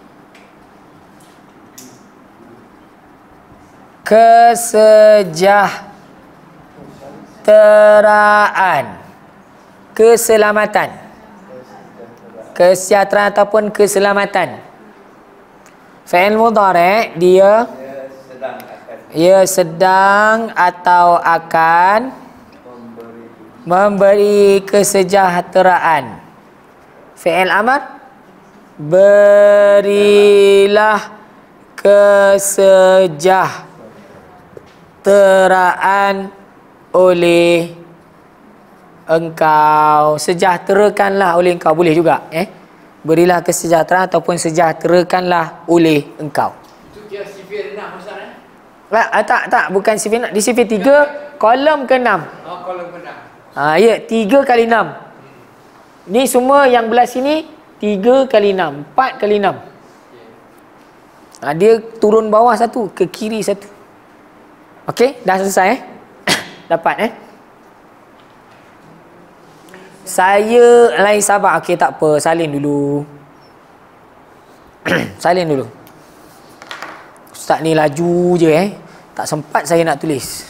kesejahteraan, keselamatan, kesejahteraan ataupun keselamatan. Fi'il mudhari' dia ia sedang atau akan memberi kesejahteraan. Fi'il amar, berilah kesejahteraan oleh engkau. Sejahterakanlah oleh engkau. Boleh juga. Eh? Berilah kesejahteraan ataupun sejahterakanlah oleh engkau. Itu dia sifir enam Ustaz eh? Ah, tak, tak. Bukan sifir enam. Di sifir tiga, kolom ke enam. Oh, kolom ke enam. Ah, ya, tiga kali enam. Ni semua yang belah sini, tiga kali enam. Empat kali enam. Ha, dia turun bawah satu, ke kiri satu. Okey, dah selesai eh? Dapat eh? Saya lain sabar. Okey, tak apa, salin dulu. Salin dulu. Ustaz ni laju je eh. Tak sempat saya nak tulis.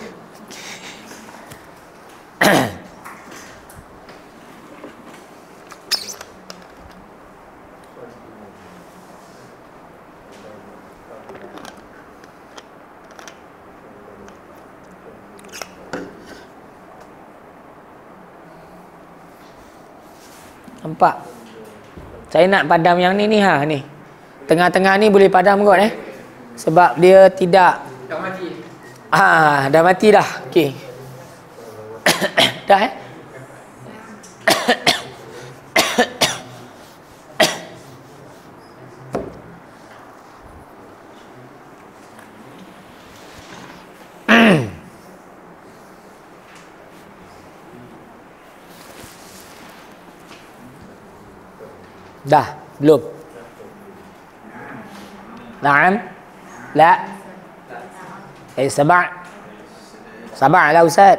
Nampak? Saya nak padam yang ni ni ha ni. Tengah-tengah ni boleh padam kot eh. Sebab dia tidak Dah mati. Ah, dah mati dah. Okey. Dah eh? Dah, belum? Naam? La? Eh, sabar. Sabarlah Ustaz.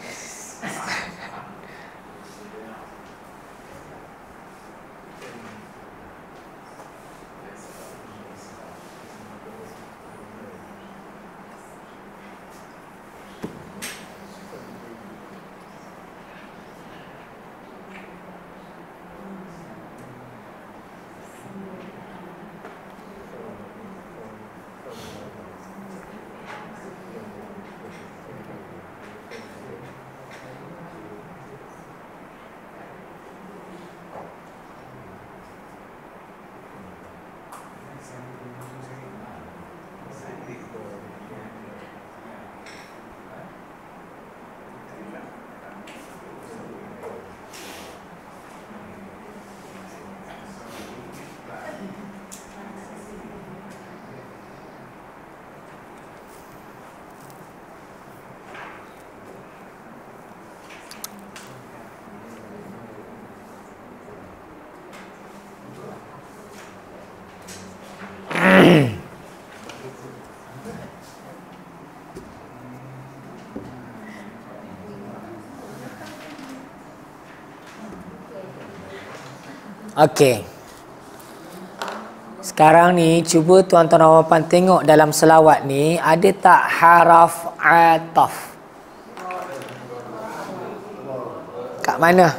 Okey. Sekarang ni cuba tuan-tuan dan puan tengok dalam selawat ni ada tak haraf ataf? Kat mana?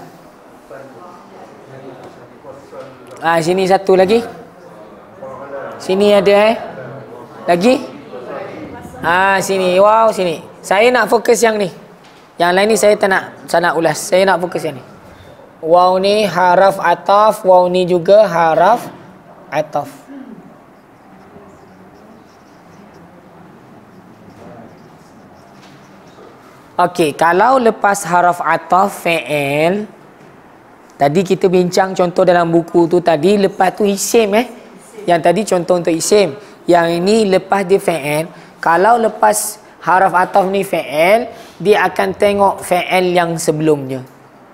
Ah, sini satu lagi. Sini ada eh. Lagi? Ah, sini. Wow, sini. Saya nak fokus yang ni. Yang lain ni saya tak nak, saya nak ulas. Saya nak fokus yang ni. Waw ni haraf ataf, waw ni juga haraf ataf. Okey, kalau lepas haraf ataf fi'il, tadi kita bincang contoh dalam buku tu tadi, lepas tu isim eh. Yang tadi contoh untuk isim. Yang ini lepas dia fi'il. Kalau lepas haraf ataf ni fi'il, dia akan tengok fi'il yang sebelumnya.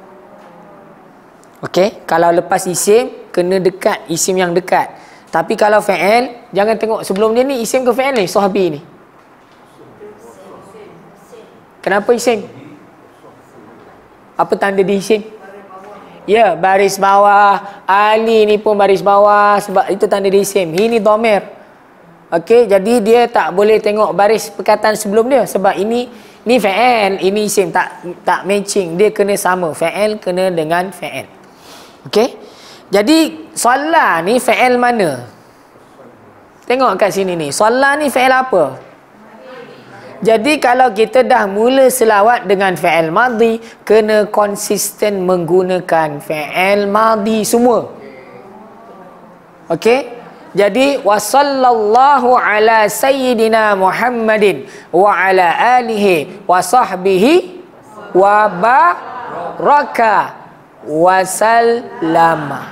Okey, kalau lepas isim kena dekat isim yang dekat. Tapi kalau fi'il, jangan tengok sebelum dia ni isim ke fi'il ni, sahabi ni. Kenapa isim? Apa tanda di isim? Ya, baris bawah. Ali ni pun baris bawah sebab itu tanda di isim. Ini dhamir. Okey, jadi dia tak boleh tengok baris perkataan sebelum dia sebab ini ni fi'il, ini isim, tak tak matching. Dia kena sama. Fi'il kena dengan fi'il. Okey? Jadi solat ni fi'il mana? Tengok kat sini ni. Solat ni fi'il apa? Jadi kalau kita dah mula selawat dengan fi'il madhi, kena konsisten menggunakan fi'il madhi semua. Okey? Jadi wa sallallahu ala sayyidina Muhammadin wa ala alihi wa sahbihi wa baraka wa sallama.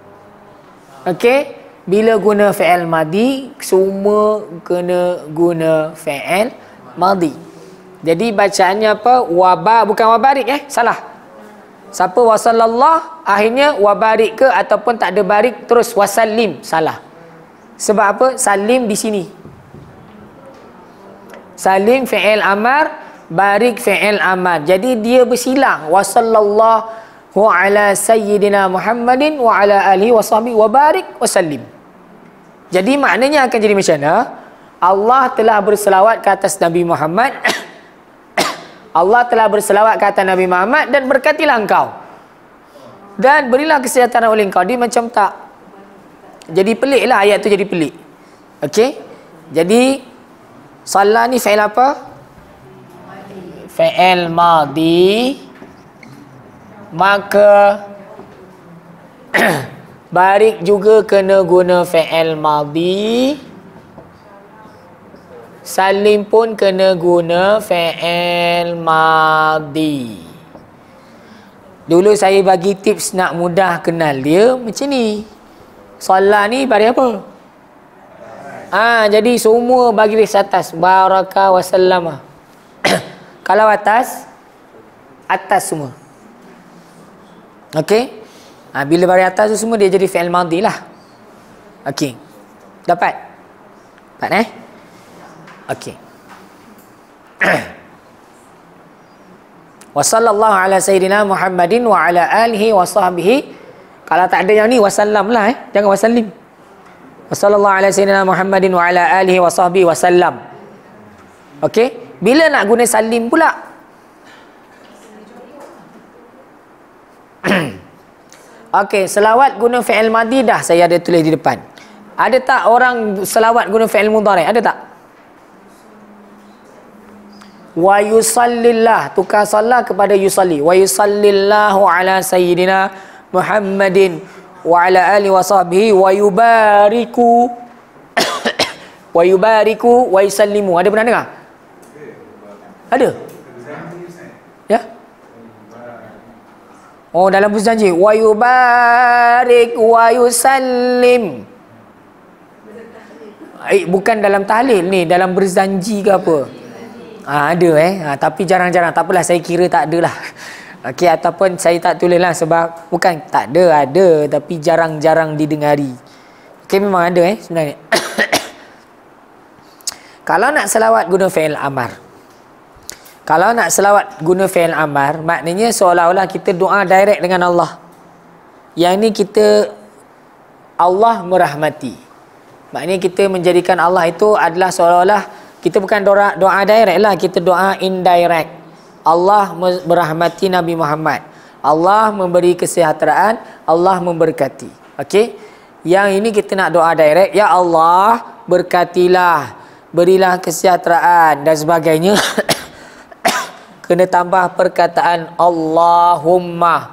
Okey? Bila guna fi'il madhi, semua kena guna fi'il madhi. Jadi bacaannya apa? Waba, bukan wabarik eh, salah. Siapa wasallallah akhirnya wabarik ke ataupun tak ada barik terus wasallim, salah. Sebab apa? Salim di sini. Salim fi'il amar, barik fi'il amar. Jadi dia bersilang. Wasallallahu ala sayyidina Muhammadin wa ala alihi wa sahbihi wa barik wa sallim. Jadi maknanya akan jadi macam mana? Allah telah berselawat ke atas Nabi Muhammad. Allah telah berselawat ke atas Nabi Muhammad dan berkatilah engkau. Dan berilah kesejahteraan oleh engkau. Dia macam tak. Jadi pelik lah ayat tu, jadi pelik. Okey. Jadi salat ni fi'il apa? Fi'il madhi. Maka barik juga kena guna fi'il madhi. Salim pun kena guna fi'il madhi. Dulu saya bagi tips nak mudah kenal dia macam ni. Solat ni baris apa? Ah, jadi semua baris atas. Baraka wa sallama. Kalau atas, atas semua. Okey? Ah, bila baris atas tu semua dia jadi fi'il madhi lah. Okey. Dapat? Dapat eh? Okey. Wa sallallahu ala sayyidina Muhammadin wa ala alihi wa sahbihi. Kalau tak ada yang ni wasallam lah eh. Jangan wasallim. Wa sallallahu ala sayyidina Muhammadin wa ala alihi wa sahbihi wasallam. Okey. Bila nak guna salim pula? Okey, selawat guna fi'il madhi dah saya ada tulis di depan. Ada tak orang selawat guna fi'il mudhari'? Ada tak? Wa yusallillah, tukar salat kepada yusalli. Wa yusallillahu ala sayyidina Muhammadin wa ala alihi wa sahbihi wa yubariku wa yubariku wa yusallimu. Ada pernah dengar? Ada? Ya? Oh, dalam berjanji. Wa yubarik wa yusallim. Eh, bukan dalam tahlil ni, dalam berjanji ke apa? Ha, ada eh. Ha, tapi jarang-jarang. Tak apalah, saya kira tak ada lah. Okey, ataupun saya tak tulis lah sebab bukan tak ada, ada. Tapi jarang-jarang didengari. Okey, memang ada eh sebenarnya. Kalau nak selawat guna fi'il amar. Kalau nak selawat guna fi'il amar, maknanya seolah-olah kita doa direct dengan Allah. Yang ni kita Allah merahmati. Maknanya kita menjadikan Allah itu adalah seolah-olah kita bukan doa, doa direct lah, kita doa indirect. Allah merahmati Nabi Muhammad. Allah memberi kesihatan, Allah memberkati. Okey. Yang ini kita nak doa direct, ya Allah berkatilah, berilah kesihatan dan sebagainya. Kena tambah perkataan Allahumma.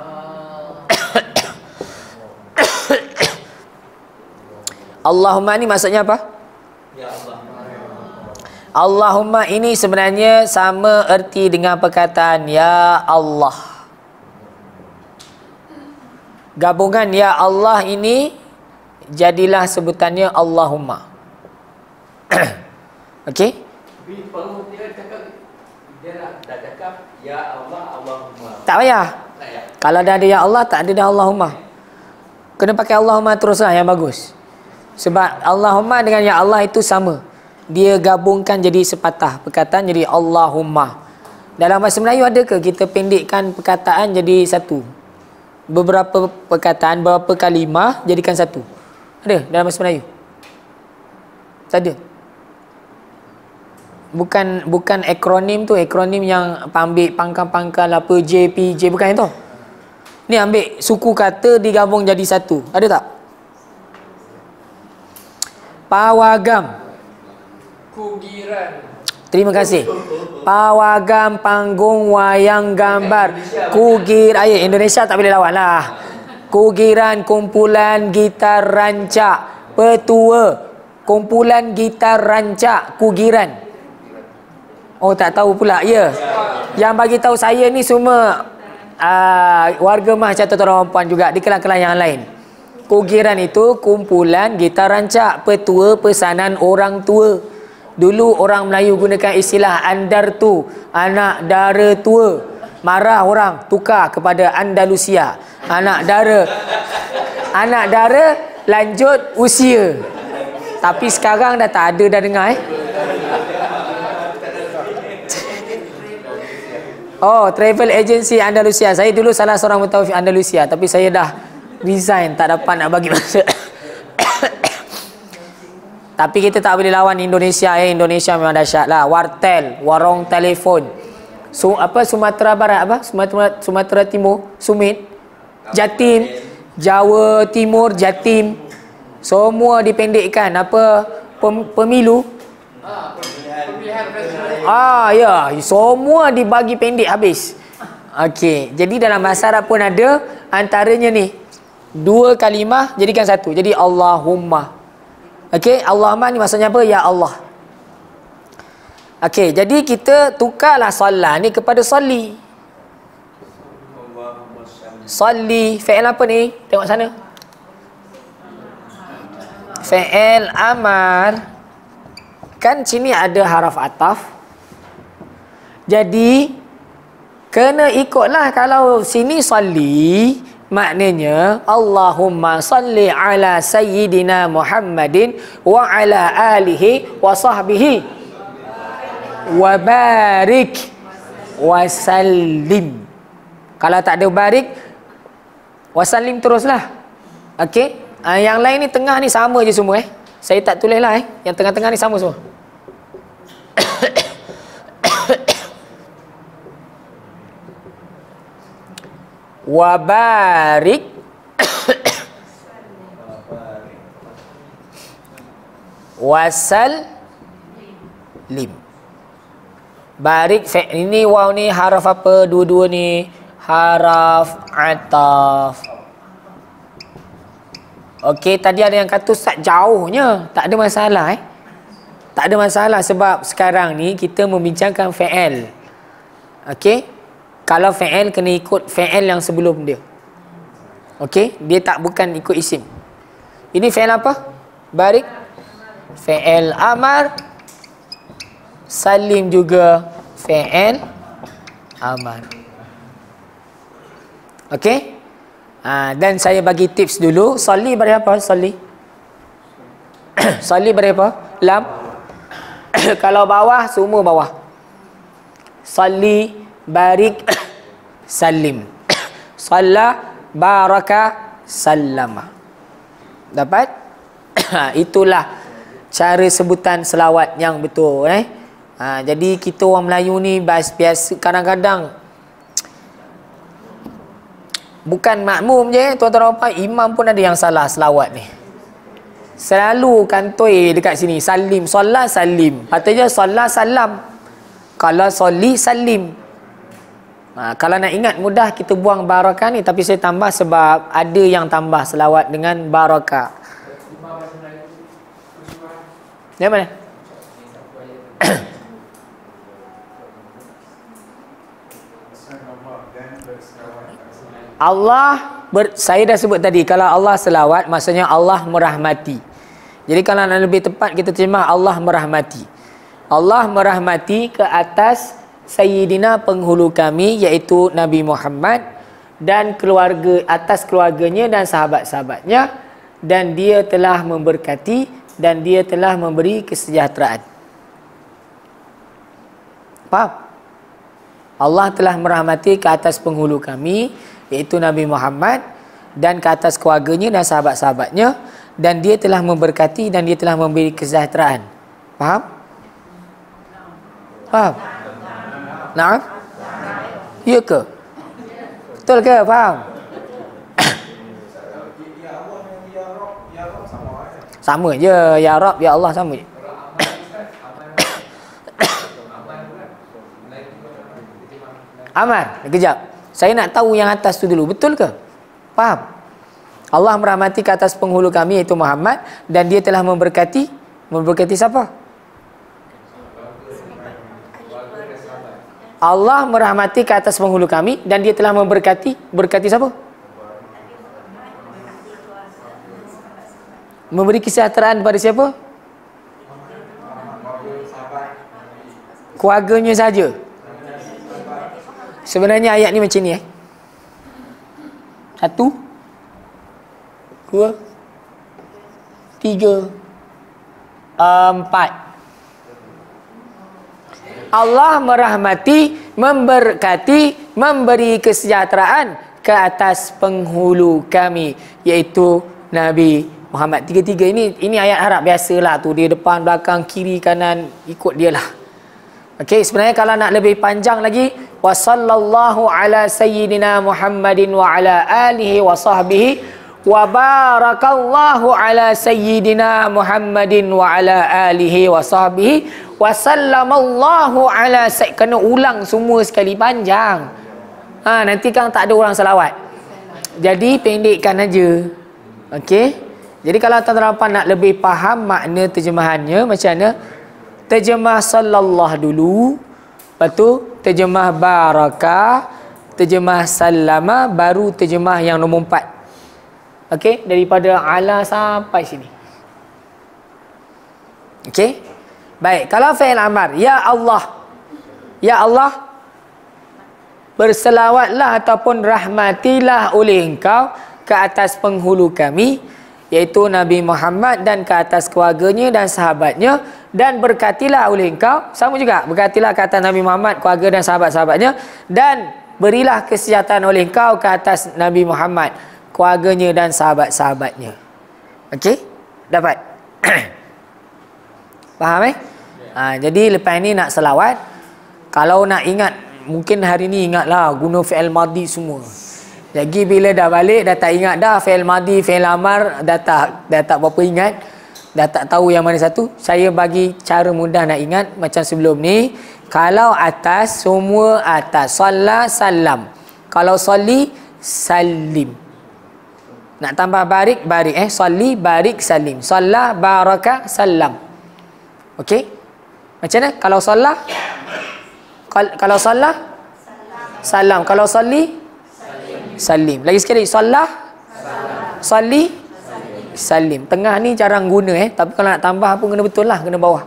Allahumma ni maksudnya apa? Ya Allah. Allahumma ini sebenarnya sama erti dengan perkataan ya Allah. Gabungan ya Allah ini jadilah sebutannya Allahumma. Okey? Tapi kalau dia cakap, dia dah, dah cakap ya Allah, Allahumma. Tak payah. Tak ya. Kalau dah ada ya Allah, tak ada dah Allahumma. Kena pakai Allahumma teruslah yang bagus. Sebab Allahumma dengan ya Allah itu sama. Dia gabungkan jadi sepatah perkataan jadi Allahumma. Dalam bahasa Melayu ada ke kita pendekkan perkataan jadi satu? Beberapa perkataan, beberapa kalimah jadikan satu. Ada dalam bahasa Melayu? Tak ada. Bukan bukan akronim tu, akronim yang ambil pangkal-pangkal apa J P J, bukan itu. Ni ambil suku kata digabung jadi satu. Ada tak? Pawagam. Kugiran. Terima kasih. Pawagam, panggung, wayang, gambar. Kugir, ayat Indonesia tak boleh lawan lah. Kugiran, kumpulan gitar rancak. Petua, kumpulan gitar rancak. Kugiran. Oh, tak tahu pula. Ya. Yang bagi tahu saya ni semua uh, warga mah catatan orang perempuan juga di kelang-kelang yang lain. Kugiran itu kumpulan gitar rancak. Petua, pesanan orang tua. Dulu orang Melayu gunakan istilah andar tu, anak dara tua. Marah orang, tukar kepada Andalusia. Anak dara. Anak dara lanjut usia. Tapi sekarang dah tak ada dah dengar eh. Oh, travel agency Andalusia. Saya dulu salah seorang mutawif Andalusia, tapi saya dah resign, tak dapat nak bagi masa. Tapi kita tak boleh lawan Indonesia eh. Indonesia memang dahsyat lah. Wartel, warung telefon. Su, apa Sumatera Barat apa? Sumatera Sumatera Timur, Sumit, Jatim, Jawa Timur, Jatim. Semua dipendekkan apa? Pem, pemilu. Ah, pemilihan presiden. Ah ya, semua dibagi pendek habis. Okey, jadi dalam bahasa Arab pun ada antaranya ni. Dua kalimah jadikan satu. Jadi Allahumma. Okey, Allahumma ni maksudnya apa? Ya Allah. Okey, jadi kita tukarlah solat ni kepada solli. Solli, fi'il apa ni? Tengok sana. Fi'il amar. Kan sini ada haraf ataf. Jadi kena ikutlah. Kalau sini solli, maknanya Allahumma salli ala sayyidina Muhammadin wa ala alihi wa sahbihi wa barik wa sallim. Kalau tak ada barik, wa sallim teruslah. Okey, uh, yang lain ni tengah ni sama je semua eh. Saya tak tulis lah eh. Yang tengah-tengah ni sama semua. Wabarik wasal lim. Barik ini waw ni haraf apa? Dua-dua ni haraf ataf. Okey, tadi ada yang kata Ustaz jauhnya. Tak ada masalah eh. Tak ada masalah sebab sekarang ni kita membincangkan fi'il. Okey. Kalau fi'il kena ikut fi'il yang sebelum dia. Okey, dia tak bukan ikut isim. Ini fi'il apa? Barik. Fi'il amar. Salim juga fi'il amar. Okey? Ha, dan saya bagi tips dulu. Salli beri apa? Salli. Salli beri apa? Lam. Kalau bawah, semua bawah. Salli, barik, salim. Salla, baraka, sallama. Dapat? Itulah cara sebutan selawat yang betul eh. Ha, jadi kita orang Melayu ni biasa kadang-kadang Bukan makmum je, tuan-tuan puan, imam pun ada yang salah selawat ni. Selalu kantoi dekat sini, salim, solat salim. Patutnya solat salam. Kalau soli salim. Ha, kalau nak ingat mudah kita buang barakah ni, tapi saya tambah sebab ada yang tambah selawat dengan barakah. Yang mana? Allah ber, saya dah sebut tadi, kalau Allah selawat maksudnya Allah merahmati. Jadi kalau nak lebih tepat kita terjemah Allah merahmati. Allah merahmati ke atas Sayyidina penghulu kami iaitu Nabi Muhammad dan keluarga, atas keluarganya dan sahabat-sahabatnya, dan dia telah memberkati dan dia telah memberi kesejahteraan. Faham? Allah telah merahmati ke atas penghulu kami iaitu Nabi Muhammad dan ke atas keluarganya dan sahabat-sahabatnya, dan dia telah memberkati dan dia telah memberi kesejahteraan. Faham? Faham? Naam? Ya ke? Betul ke? Faham? Sama je. Ya Rab, Ya Allah sama je. Aman. Kejap. Saya nak tahu yang atas tu dulu. Betul ke? Faham? Allah merahmati ke atas penghulu kami iaitu Muhammad dan dia telah memberkati. Memberkati siapa? Allah merahmati ke atas penghulu kami dan dia telah memberkati. Berkati siapa? Memberi kesejahteraan kepada siapa? Keluarganya saja. Sebenarnya ayat ni macam ni eh. Satu, dua, tiga, empat. Allah merahmati, memberkati, memberi kesejahteraan ke atas penghulu kami iaitu Nabi Muhammad. Tiga-tiga ini ini ayat Arab biasalah tu, dia depan, belakang, kiri, kanan, ikut dia lah. Okey, sebenarnya kalau nak lebih panjang lagi, wa sallallahu ala sayyidina Muhammadin wa ala alihi wa sahbihi wa barakallahu ala sayyidina Muhammadin wa ala alihi wa sahbihi wa sallamallahu ala sayyid. Kena ulang semua sekali, panjang. Ha, nanti kan tak ada orang selawat. Jadi pendekkan aja. Okey. Jadi kalau tuan-tuan nak lebih faham makna terjemahannya macam mana, terjemah sallallahu dulu, lepas tu terjemah barakah, terjemah salama, baru terjemah yang nombor empat. Okey, daripada ala sampai sini. Okey. Baik, kalau fi'il amar, ya Allah. Ya Allah, berselawatlah ataupun rahmatilah oleh engkau ke atas penghulu kami iaitu Nabi Muhammad dan ke atas keluarganya dan sahabatnya, dan berkatilah oleh engkau, sama juga, berkatilah ke atas Nabi Muhammad, keluarga dan sahabat-sahabatnya, dan berilah kesejahteraan oleh engkau ke atas Nabi Muhammad, keluarganya dan sahabat-sahabatnya. Okey? Dapat? Faham eh? Ha, jadi lepas ni nak selawat, kalau nak ingat, mungkin hari ni ingatlah guna fi'il madi semua. Lagi bila dah balik dah tak ingat dah fi'il madi, fi'il amar dah tak dah tak berapa ingat, dah tak tahu yang mana satu. Saya bagi cara mudah nak ingat macam sebelum ni. Kalau atas, semua atas. Salla, salam. Kalau soli, salim. Nak tambah barik, barik eh. Soli, barik, salim. Salla, baraka, salam. Okey? Macam mana? Kalau salla? Kalau salla? Salam. Kalau soli? Salim. Lagi sekali, salah, sali, salim. Tengah ni jarang guna eh, tapi kalau nak tambah pun kena betul lah, kena bawah.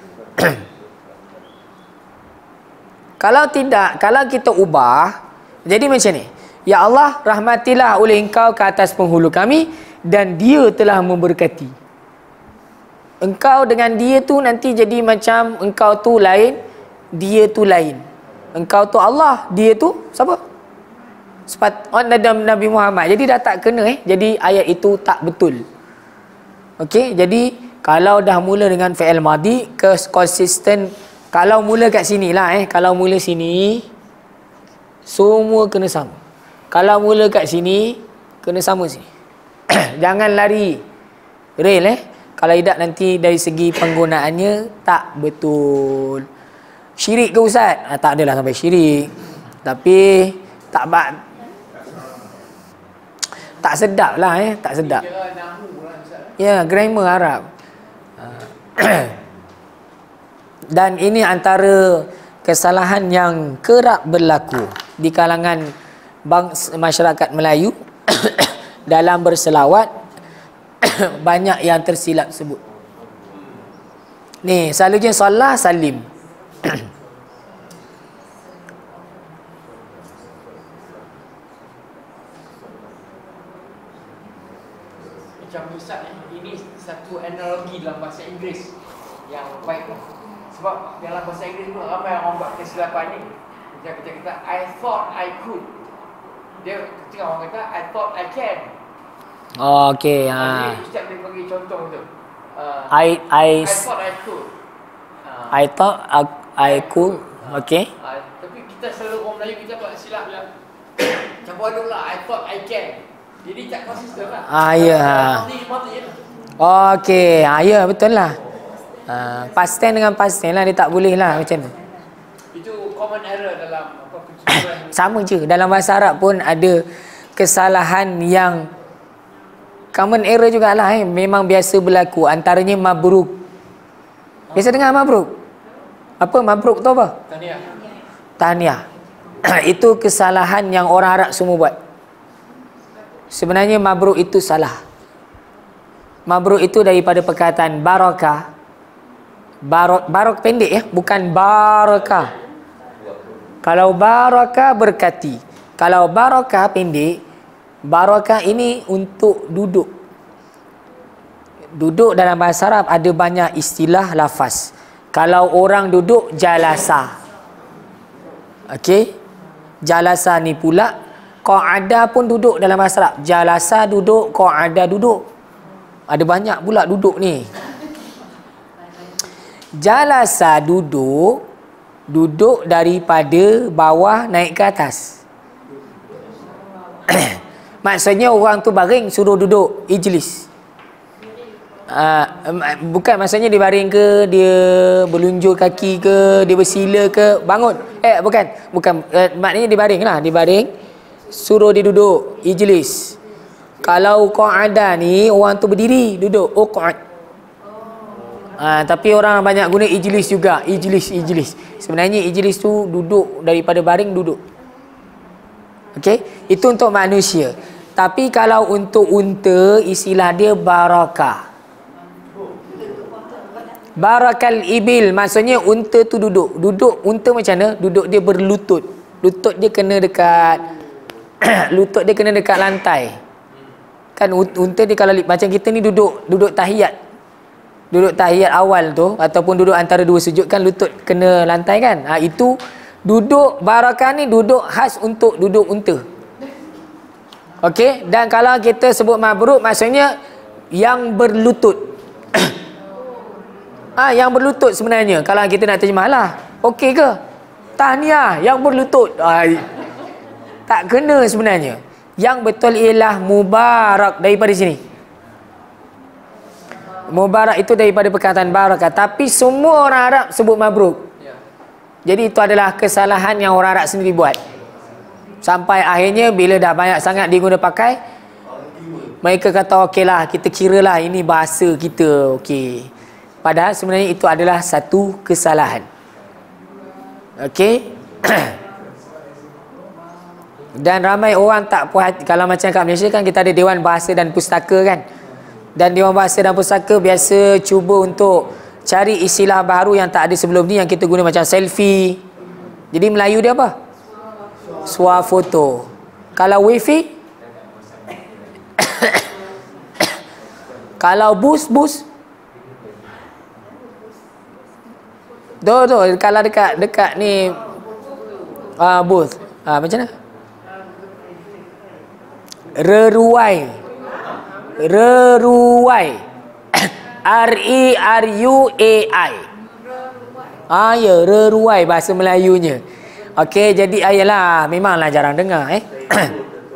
Kalau tidak, kalau kita ubah, jadi macam ni. Ya Allah, rahmatilah oleh engkau ke atas penghulu kami dan dia telah memberkati. Engkau dengan dia tu nanti jadi macam engkau tu lain, dia tu lain. Engkau tu Allah, dia tu siapa? Sepat on Nabi Muhammad. Jadi dah tak kena eh. Jadi ayat itu tak betul. Okey, jadi kalau dah mula dengan fi'il madi, ke konsisten. Kalau mula kat sini lah eh. Kalau mula sini, semua kena sama. Kalau mula kat sini, kena sama sini. Jangan lari rail eh. Kalau tidak nanti dari segi penggunaannya tak betul. Syirik ke Ustaz? Ah, tak adalah sampai syirik. Tapi tak bak tak sedap lah eh, tak sedap. Ya, grammar Arab. Dan ini antara kesalahan yang kerap berlaku di kalangan bangsa masyarakat Melayu dalam berselawat. Banyak yang tersilap sebut. Ni, selalunya salah salim. Macam Ustaz ni, ini satu analogi dalam bahasa Inggeris yang baik. Sebab dalam bahasa Inggeris tu ramai orang buat kesilapan ni. Macam kita kata, I thought I could. Dia ketika orang kata, I thought I can. Oh, okey. Ha. Ha. Ustaz dia bagi contoh tu. Uh, I I I thought I could. Uh, I thought I, I could. Okey. Uh, tapi kita selalu orang Melayu kita buat silap je. Macam bodoh lah, I thought I can. Jadi tak konsisten lah. Ah, ya. Ni mati je. Okey. Ha, ya, betul lah. Ha, past tense dengan past tense lah, dia tak boleh lah macam tu. Itu common error dalam apa pencuburan. Sama je. Dalam bahasa Arab pun ada kesalahan yang common error jugalah eh. Memang biasa berlaku. Antaranya mabruk. Biasa dengar mabruk? Apa mabruk tu apa? Tahniah. Tahniah. Itu kesalahan yang orang Arab semua buat. Sebenarnya mabruk itu salah. Mabruk itu daripada perkataan barakah. Barok, barok pendek ya, bukan barakah. Kalau barakah berkati. Kalau barakah pendek, barakah ini untuk duduk. Duduk dalam bahasa Arab ada banyak istilah lafaz. Kalau orang duduk, jalasa. Okey? Jalasa ni pula, qa'ada pun duduk dalam bahasa Arab. Jalasa duduk, qa'ada duduk. Ada banyak pula duduk ni. Jalasa duduk, duduk daripada bawah naik ke atas. Maksudnya orang tu baring suruh duduk, ijlis. Uh, bukan maksudnya dia baring ke, dia berlunjur kaki ke, dia bersila ke, bangun. Eh bukan, bukan uh, maknanya dia baring lah, dia baring suruh dia duduk, ijlis. Kalau qa'ada ni orang tu berdiri, duduk, oh qa'ad. Ha, tapi orang banyak guna ijlis juga, ijlis ijlis. Sebenarnya ijlis tu duduk daripada baring duduk. Okey, itu untuk manusia. Tapi kalau untuk unta, istilah dia barakah. Barakal ibil, maksudnya unta tu duduk. Duduk unta macam mana? Duduk dia berlutut. Lutut dia kena dekat lutut dia kena dekat lantai. Kan unta dia kalau macam kita ni duduk duduk tahiyat. Duduk tahiyat awal tu ataupun duduk antara dua sujud kan lutut kena lantai kan. Ha, itu duduk barakah ni duduk khas untuk duduk unta. Okey, dan kalau kita sebut mabruk maksudnya yang berlutut. Ah, ha, yang berlutut sebenarnya kalau kita nak terjemahlah. Okey ke? Tahniah yang berlutut. Ha, tak kena sebenarnya. Yang betul ialah mubarak daripada sini. Mubarak itu daripada perkataan barakah. Tapi semua orang Arab sebut mabruk. Jadi itu adalah kesalahan yang orang Arab sendiri buat. Sampai akhirnya bila dah banyak sangat diguna pakai, mereka kata okey lah, kita kira lah ini bahasa kita. Okey. Padahal sebenarnya itu adalah satu kesalahan. Okey. Dan ramai orang tak puas hati. Kalau macam kat Malaysia kan kita ada Dewan Bahasa dan Pustaka kan. Dan Dewan Bahasa dan Pustaka biasa cuba untuk cari istilah baru yang tak ada sebelum ni, yang kita guna macam selfie. Jadi Melayu dia apa? Swafoto. Kalau wifi? Kalau bus, bus? Tu tu kalau dekat dekat ni ah uh, booth. Ah uh, macam mana? Reruai. Reruai. R E R U A I. Ah ya, reruai bahasa Melayunya. Okey, jadi ayalah memanglah jarang dengar eh.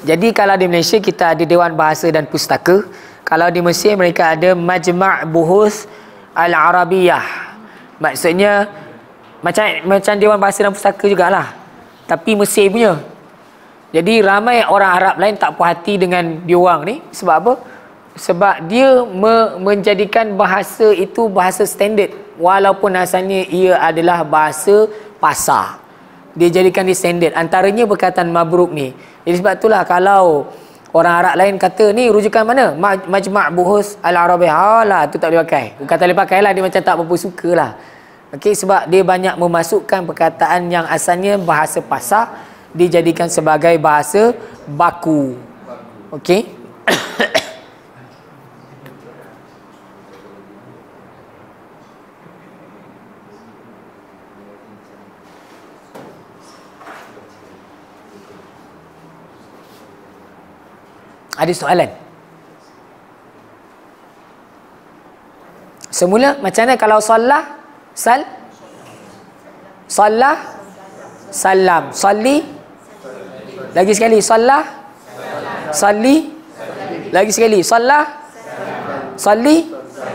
Jadi kalau di Malaysia kita ada Dewan Bahasa dan Pustaka. Kalau di Mesir mereka ada Majma' Buhuth Al-Arabiyah. Maksudnya macam macam Dewan Bahasa dan Pustaka jugalah. Tapi Mesir punya. Jadi ramai orang Arab lain tak puas hati dengan diorang ni. Sebab apa? Sebab dia me menjadikan bahasa itu bahasa standard. Walaupun asalnya ia adalah bahasa pasar. Dia jadikan dia standard. Antaranya perkataan mabruk ni. Jadi sebab itulah kalau orang Arab lain kata ni rujukan mana? Majma' Buhuth Al-Arabiyah. Alah, tu tak boleh pakai. Bukan tak boleh pakai lah. Dia macam tak berapa suka lah. Okey, sebab dia banyak memasukkan perkataan yang asalnya bahasa pasar dijadikan sebagai bahasa baku. Okey. Ada soalan? Semula macam mana kalau solah? Sal? Solah? Salam. Salli? Lagi sekali. Solah? Salli? Lagi sekali. Solah? Salli?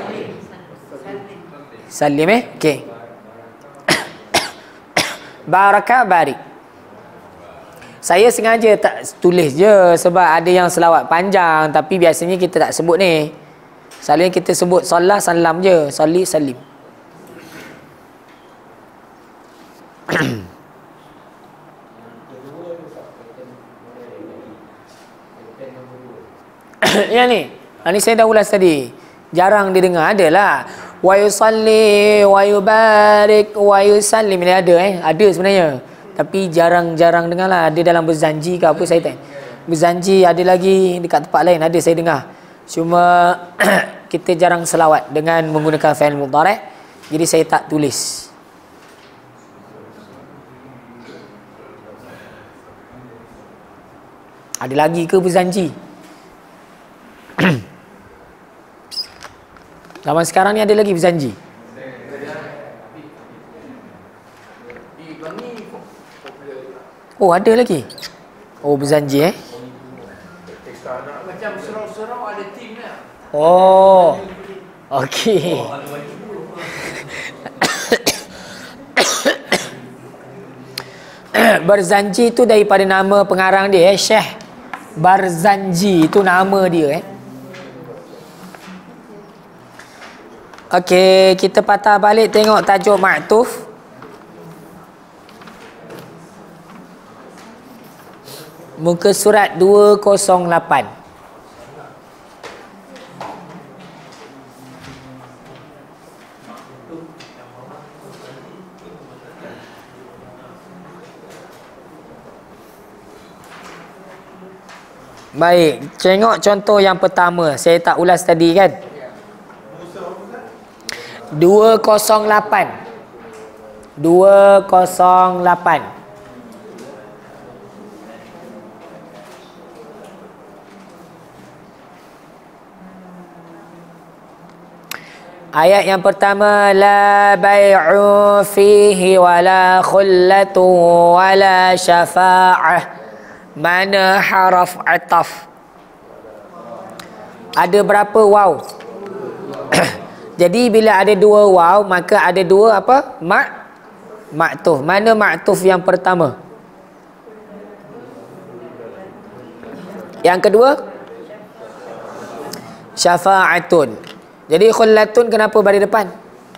Salim eh? Okey. Baraka barik. Saya sengaja tak tulis je sebab ada yang selawat panjang tapi biasanya kita tak sebut ni. Selalunya kita sebut solah salam je, salli salim. Yang ni, ini saya dah ulas tadi. Jarang didengar, adalah wa yusalli wa yubarik wa yusallim, ni ada eh, ada sebenarnya. Tapi jarang-jarang dengar lah. Ada dalam berzanji ke apa saya tak. Berzanji ada lagi dekat tempat lain, ada saya dengar. Cuma kita jarang selawat dengan menggunakan fi'il mudhari'. Jadi saya tak tulis. Ada lagi ke berzanji? Zaman sekarang ni ada lagi berzanji? Oh, ada lagi. Oh, berjanji eh. Macam surau-surau ada tim lah. Oh. Okey. Barzanji itu daripada nama pengarang dia eh, Syekh Barzanji, itu nama dia eh. Okey, kita patah balik tengok tajuk ma'tuf. Muka surat dua kosong lapan. Baik, tengok contoh yang pertama. Saya tak ulas tadi kan. dua kosong lapan. dua kosong lapan. Ayat yang pertama, la bai'u fihi wala khullatu wala syafa'ah. Mana haraf ataf? Ada berapa waw? Jadi bila ada dua waw, maka ada dua apa? Mak maktuf. Mana maktuf yang pertama? Yang kedua? Syafa'atun. Jadi khullatun kenapa baris depan?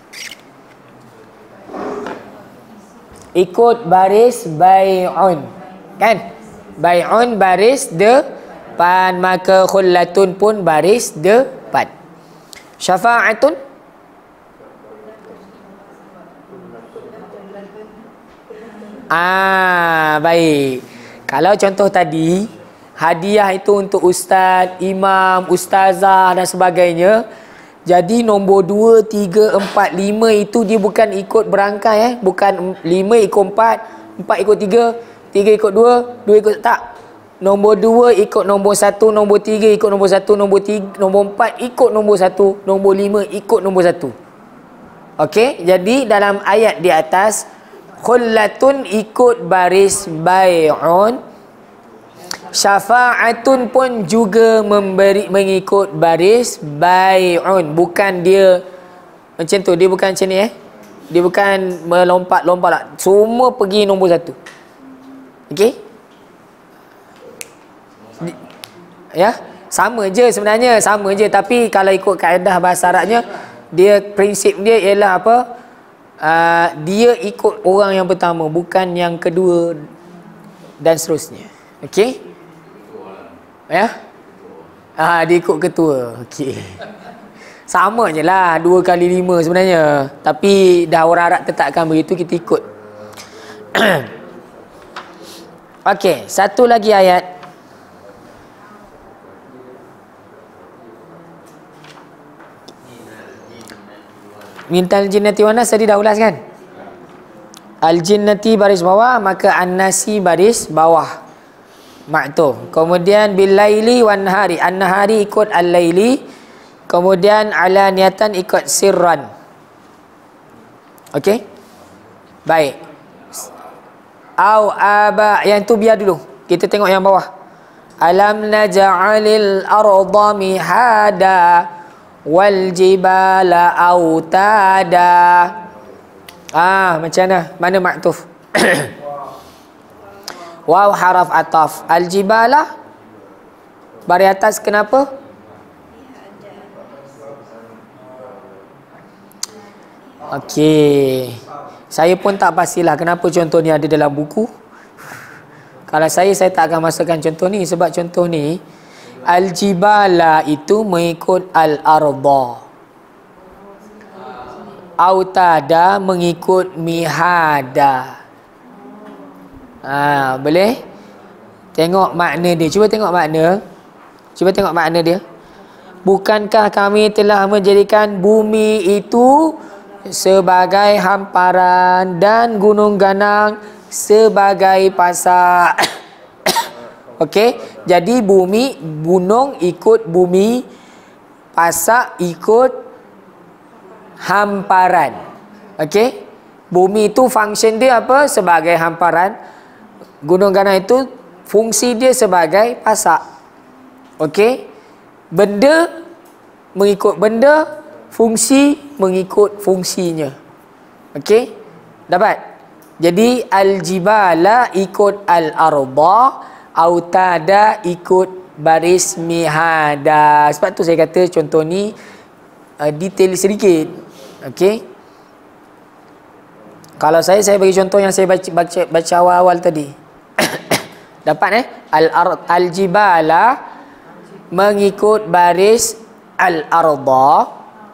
Ikut baris bai'un. Kan? Bai'un baris depan, maka khullatun pun baris depan. Syafa'atun? Ah, baik. Kalau contoh tadi, hadiah itu untuk ustaz, imam, ustazah dan sebagainya. Jadi nombor dua, tiga, empat, lima itu dia bukan ikut berangkai eh. Bukan lima ikut empat, empat ikut tiga, tiga ikut dua, dua ikut tak. Nombor dua ikut nombor satu, nombor tiga ikut nombor satu, nombor tiga, nombor empat ikut nombor satu, nombor lima ikut nombor satu. Okey, jadi dalam ayat di atas, khullatun ikut baris bai'un, Syafa'atun pun juga memberi mengikut baris bai'un. Bukan dia macam tu. Dia bukan macam ni eh. Dia bukan melompat-lompat lah. Semua pergi nombor satu. Okey? Ya? Sama je sebenarnya. Sama je. Tapi kalau ikut kaedah bahasa Arabnya, dia prinsip dia ialah apa? Uh, dia ikut orang yang pertama, bukan yang kedua dan seterusnya. Okey? Ya? Ah, dia ikut ketua. Okey. Sama je lah, dua kali lima sebenarnya. Tapi dah orang Arab tetapkan begitu, kita ikut. Okey, satu lagi ayat. Mintal jinnati wan nas tadi dah ulas kan? Al jinnati baris bawah, maka an-nasi baris bawah. Maktuf. Kemudian bil laili wan nahari. An-nahari ikut al-laili. Kemudian ala niatan ikut sirran. Okey? Baik. Au aba, yang tu biar dulu. Kita tengok yang bawah. Alam naj'alil arda mihada wal jibala autada. Ah, macam mana? Mana maktuf? Waw haraf ataf. Al-jibala baris atas kenapa? Okey. Saya pun tak pastilah kenapa contoh ni ada dalam buku. Kalau saya, saya tak akan masukkan contoh ni. Sebab contoh ni, al-jibala itu mengikut al-arda. Autada mengikut mihada. Ha, boleh? Tengok makna dia. Cuba tengok makna. Cuba tengok makna dia. Bukankah kami telah menjadikan bumi itu sebagai hamparan dan gunung ganang sebagai pasak. Okey, jadi bumi, gunung ikut bumi, pasak ikut hamparan. Okey, bumi itu function dia apa? Sebagai hamparan. Gunung ganang itu fungsi dia sebagai pasak. Okey, benda mengikut benda, fungsi mengikut fungsinya. Okey, dapat? Jadi al-jibala ikut al-arda, autada ikut baris mihada. Sebab tu saya kata contoh ni uh, detail sedikit. Okey. Kalau saya saya bagi contoh yang saya baca baca, baca awal-awal tadi. Dapat eh? Al-ard al-jibala mengikut baris al-arda,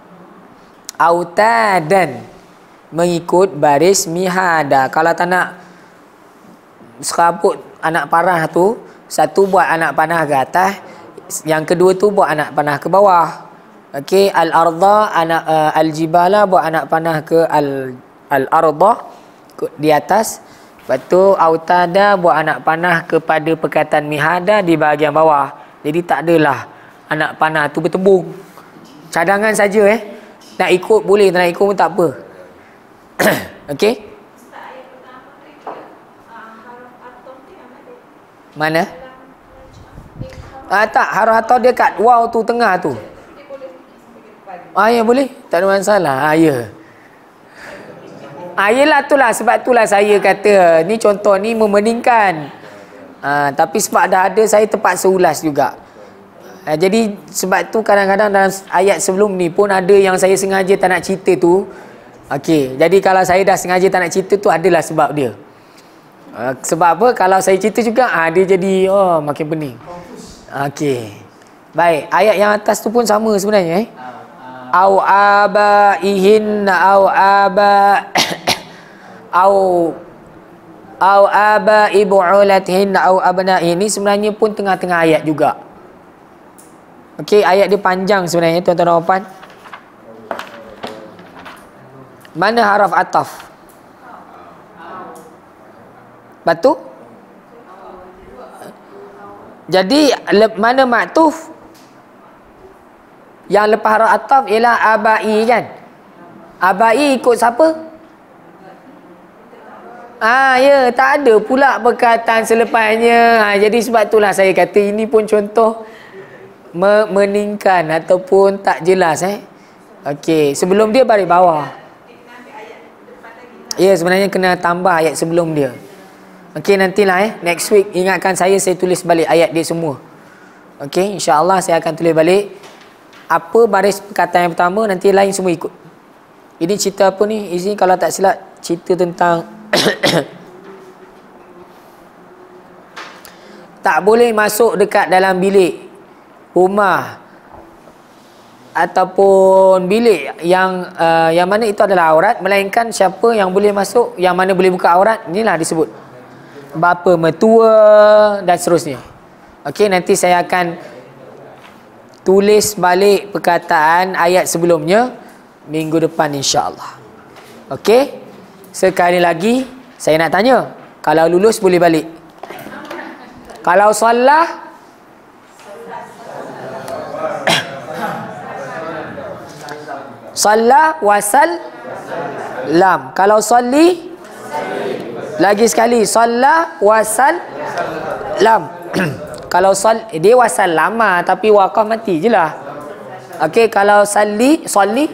autadan mengikut baris mihada. Kalau tak nak serabut anak panah tu, satu buat anak panah ke atas, yang kedua tu buat anak panah ke bawah. Okey, al-arda anak uh, al-jibala buat anak panah ke al al-arda di atas. Lepas tu autada buat anak panah kepada perkataan mihada di bahagian bawah. Jadi tak adalah anak panah tu bertembung. Cadangan saja eh. Nak ikut boleh, tak nak ikut pun tak apa. Okey? Mana? Ah tak, harus atau dia kat waw tu tengah tu. Ah ya boleh, tak ada masalah. Ah ya. Ah yelah itulah, sebab itulah saya kata ni contoh ni memeningkan. Ah tapi sebab dah ada saya terpaksa ulas juga. Ah, jadi sebab tu kadang-kadang dalam ayat sebelum ni pun ada yang saya sengaja tak nak cerita tu. Okey, jadi kalau saya dah sengaja tak nak cerita tu adalah sebab dia. Uh, sebab apa? Kalau saya cerita juga, ah dia jadi oh makin pening. Okey. Baik, ayat yang atas tu pun sama sebenarnya eh. Au abaihin au aba au au aba ibu'ulatihin au abna, ini sebenarnya pun tengah-tengah ayat juga. Okey, ayat dia panjang sebenarnya tuan-tuan dan puan. Mana haraf ataf? Batu? Jadi mana maktuf? Yang lepas haraf ataf ialah abai kan? Abai ikut siapa? Ah ya, tak ada pula perkataan selepasnya. Ha, jadi sebab itulah saya kata ini pun contoh me meningkan ataupun tak jelas eh. Okey, sebelum dia baris bawah. Ya, sebenarnya kena tambah ayat sebelum dia. Okey, nantilah eh next week ingatkan saya saya tulis balik ayat dia semua. Okey, insya-Allah saya akan tulis balik apa baris perkataan yang pertama, nanti lain semua ikut. Ini cerita apa ni? Ini kalau tak silap cerita tentang tak boleh masuk dekat dalam bilik rumah ataupun bilik yang uh, yang mana itu adalah aurat, melainkan siapa yang boleh masuk, yang mana boleh buka aurat, inilah disebut bapa mertua dan seterusnya. Okey, nanti saya akan tulis balik perkataan ayat sebelumnya minggu depan insya-Allah. Okey? Sekali lagi saya nak tanya, kalau lulus boleh balik. Kalau salah salah wasal lam. Kalau salli lagi sekali salah wasal lam. Kalau sal dia wasal lama tapi waqaf mati je lah. Okey, kalau salli salli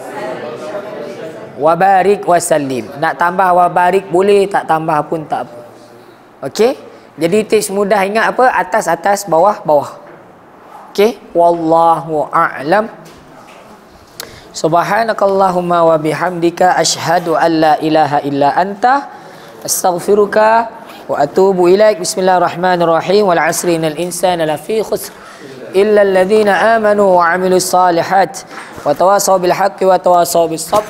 wabarik wasallim. Nak tambah wabarik boleh, tak tambah pun tak apa. Okey? Jadi tips mudah ingat apa? Atas atas, bawah bawah. Okey? Wallahu a'lam. Subhanakallahumma wa bihamdika asyhadu an la ilaha illa anta astaghfiruka wa atubu ilaik. Bismillahirrahmanirrahim. Wal 'asri innal insana lafi khusr illa alladhina amanu wa 'amilus salihat wa tawasaw bil haqqi wa tawasaw bis sabr.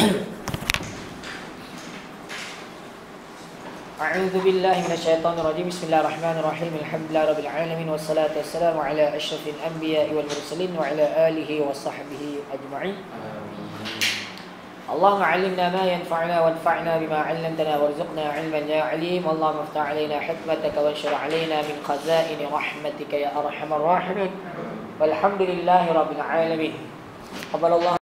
A'udzu billahi minasyaitonir rajim. Bismillahirrahmanirrahim. Alhamdulillahi rabbil alamin wassalatu wassalamu ala asyrafil anbiya'i wal mursalin wa ala alihi wa sahbihi ajma'in. Allahumma 'allimna ma yanfa'una wanfa'na bima 'allamtana warzuqna 'ilman ya 'alim. Allahumma iftah 'alaina hikmataka wanshur 'alaina min khaza'ini rahmatika ya arhamar rahimin. Walhamdulillahi rabbil alamin. Qabbalallahu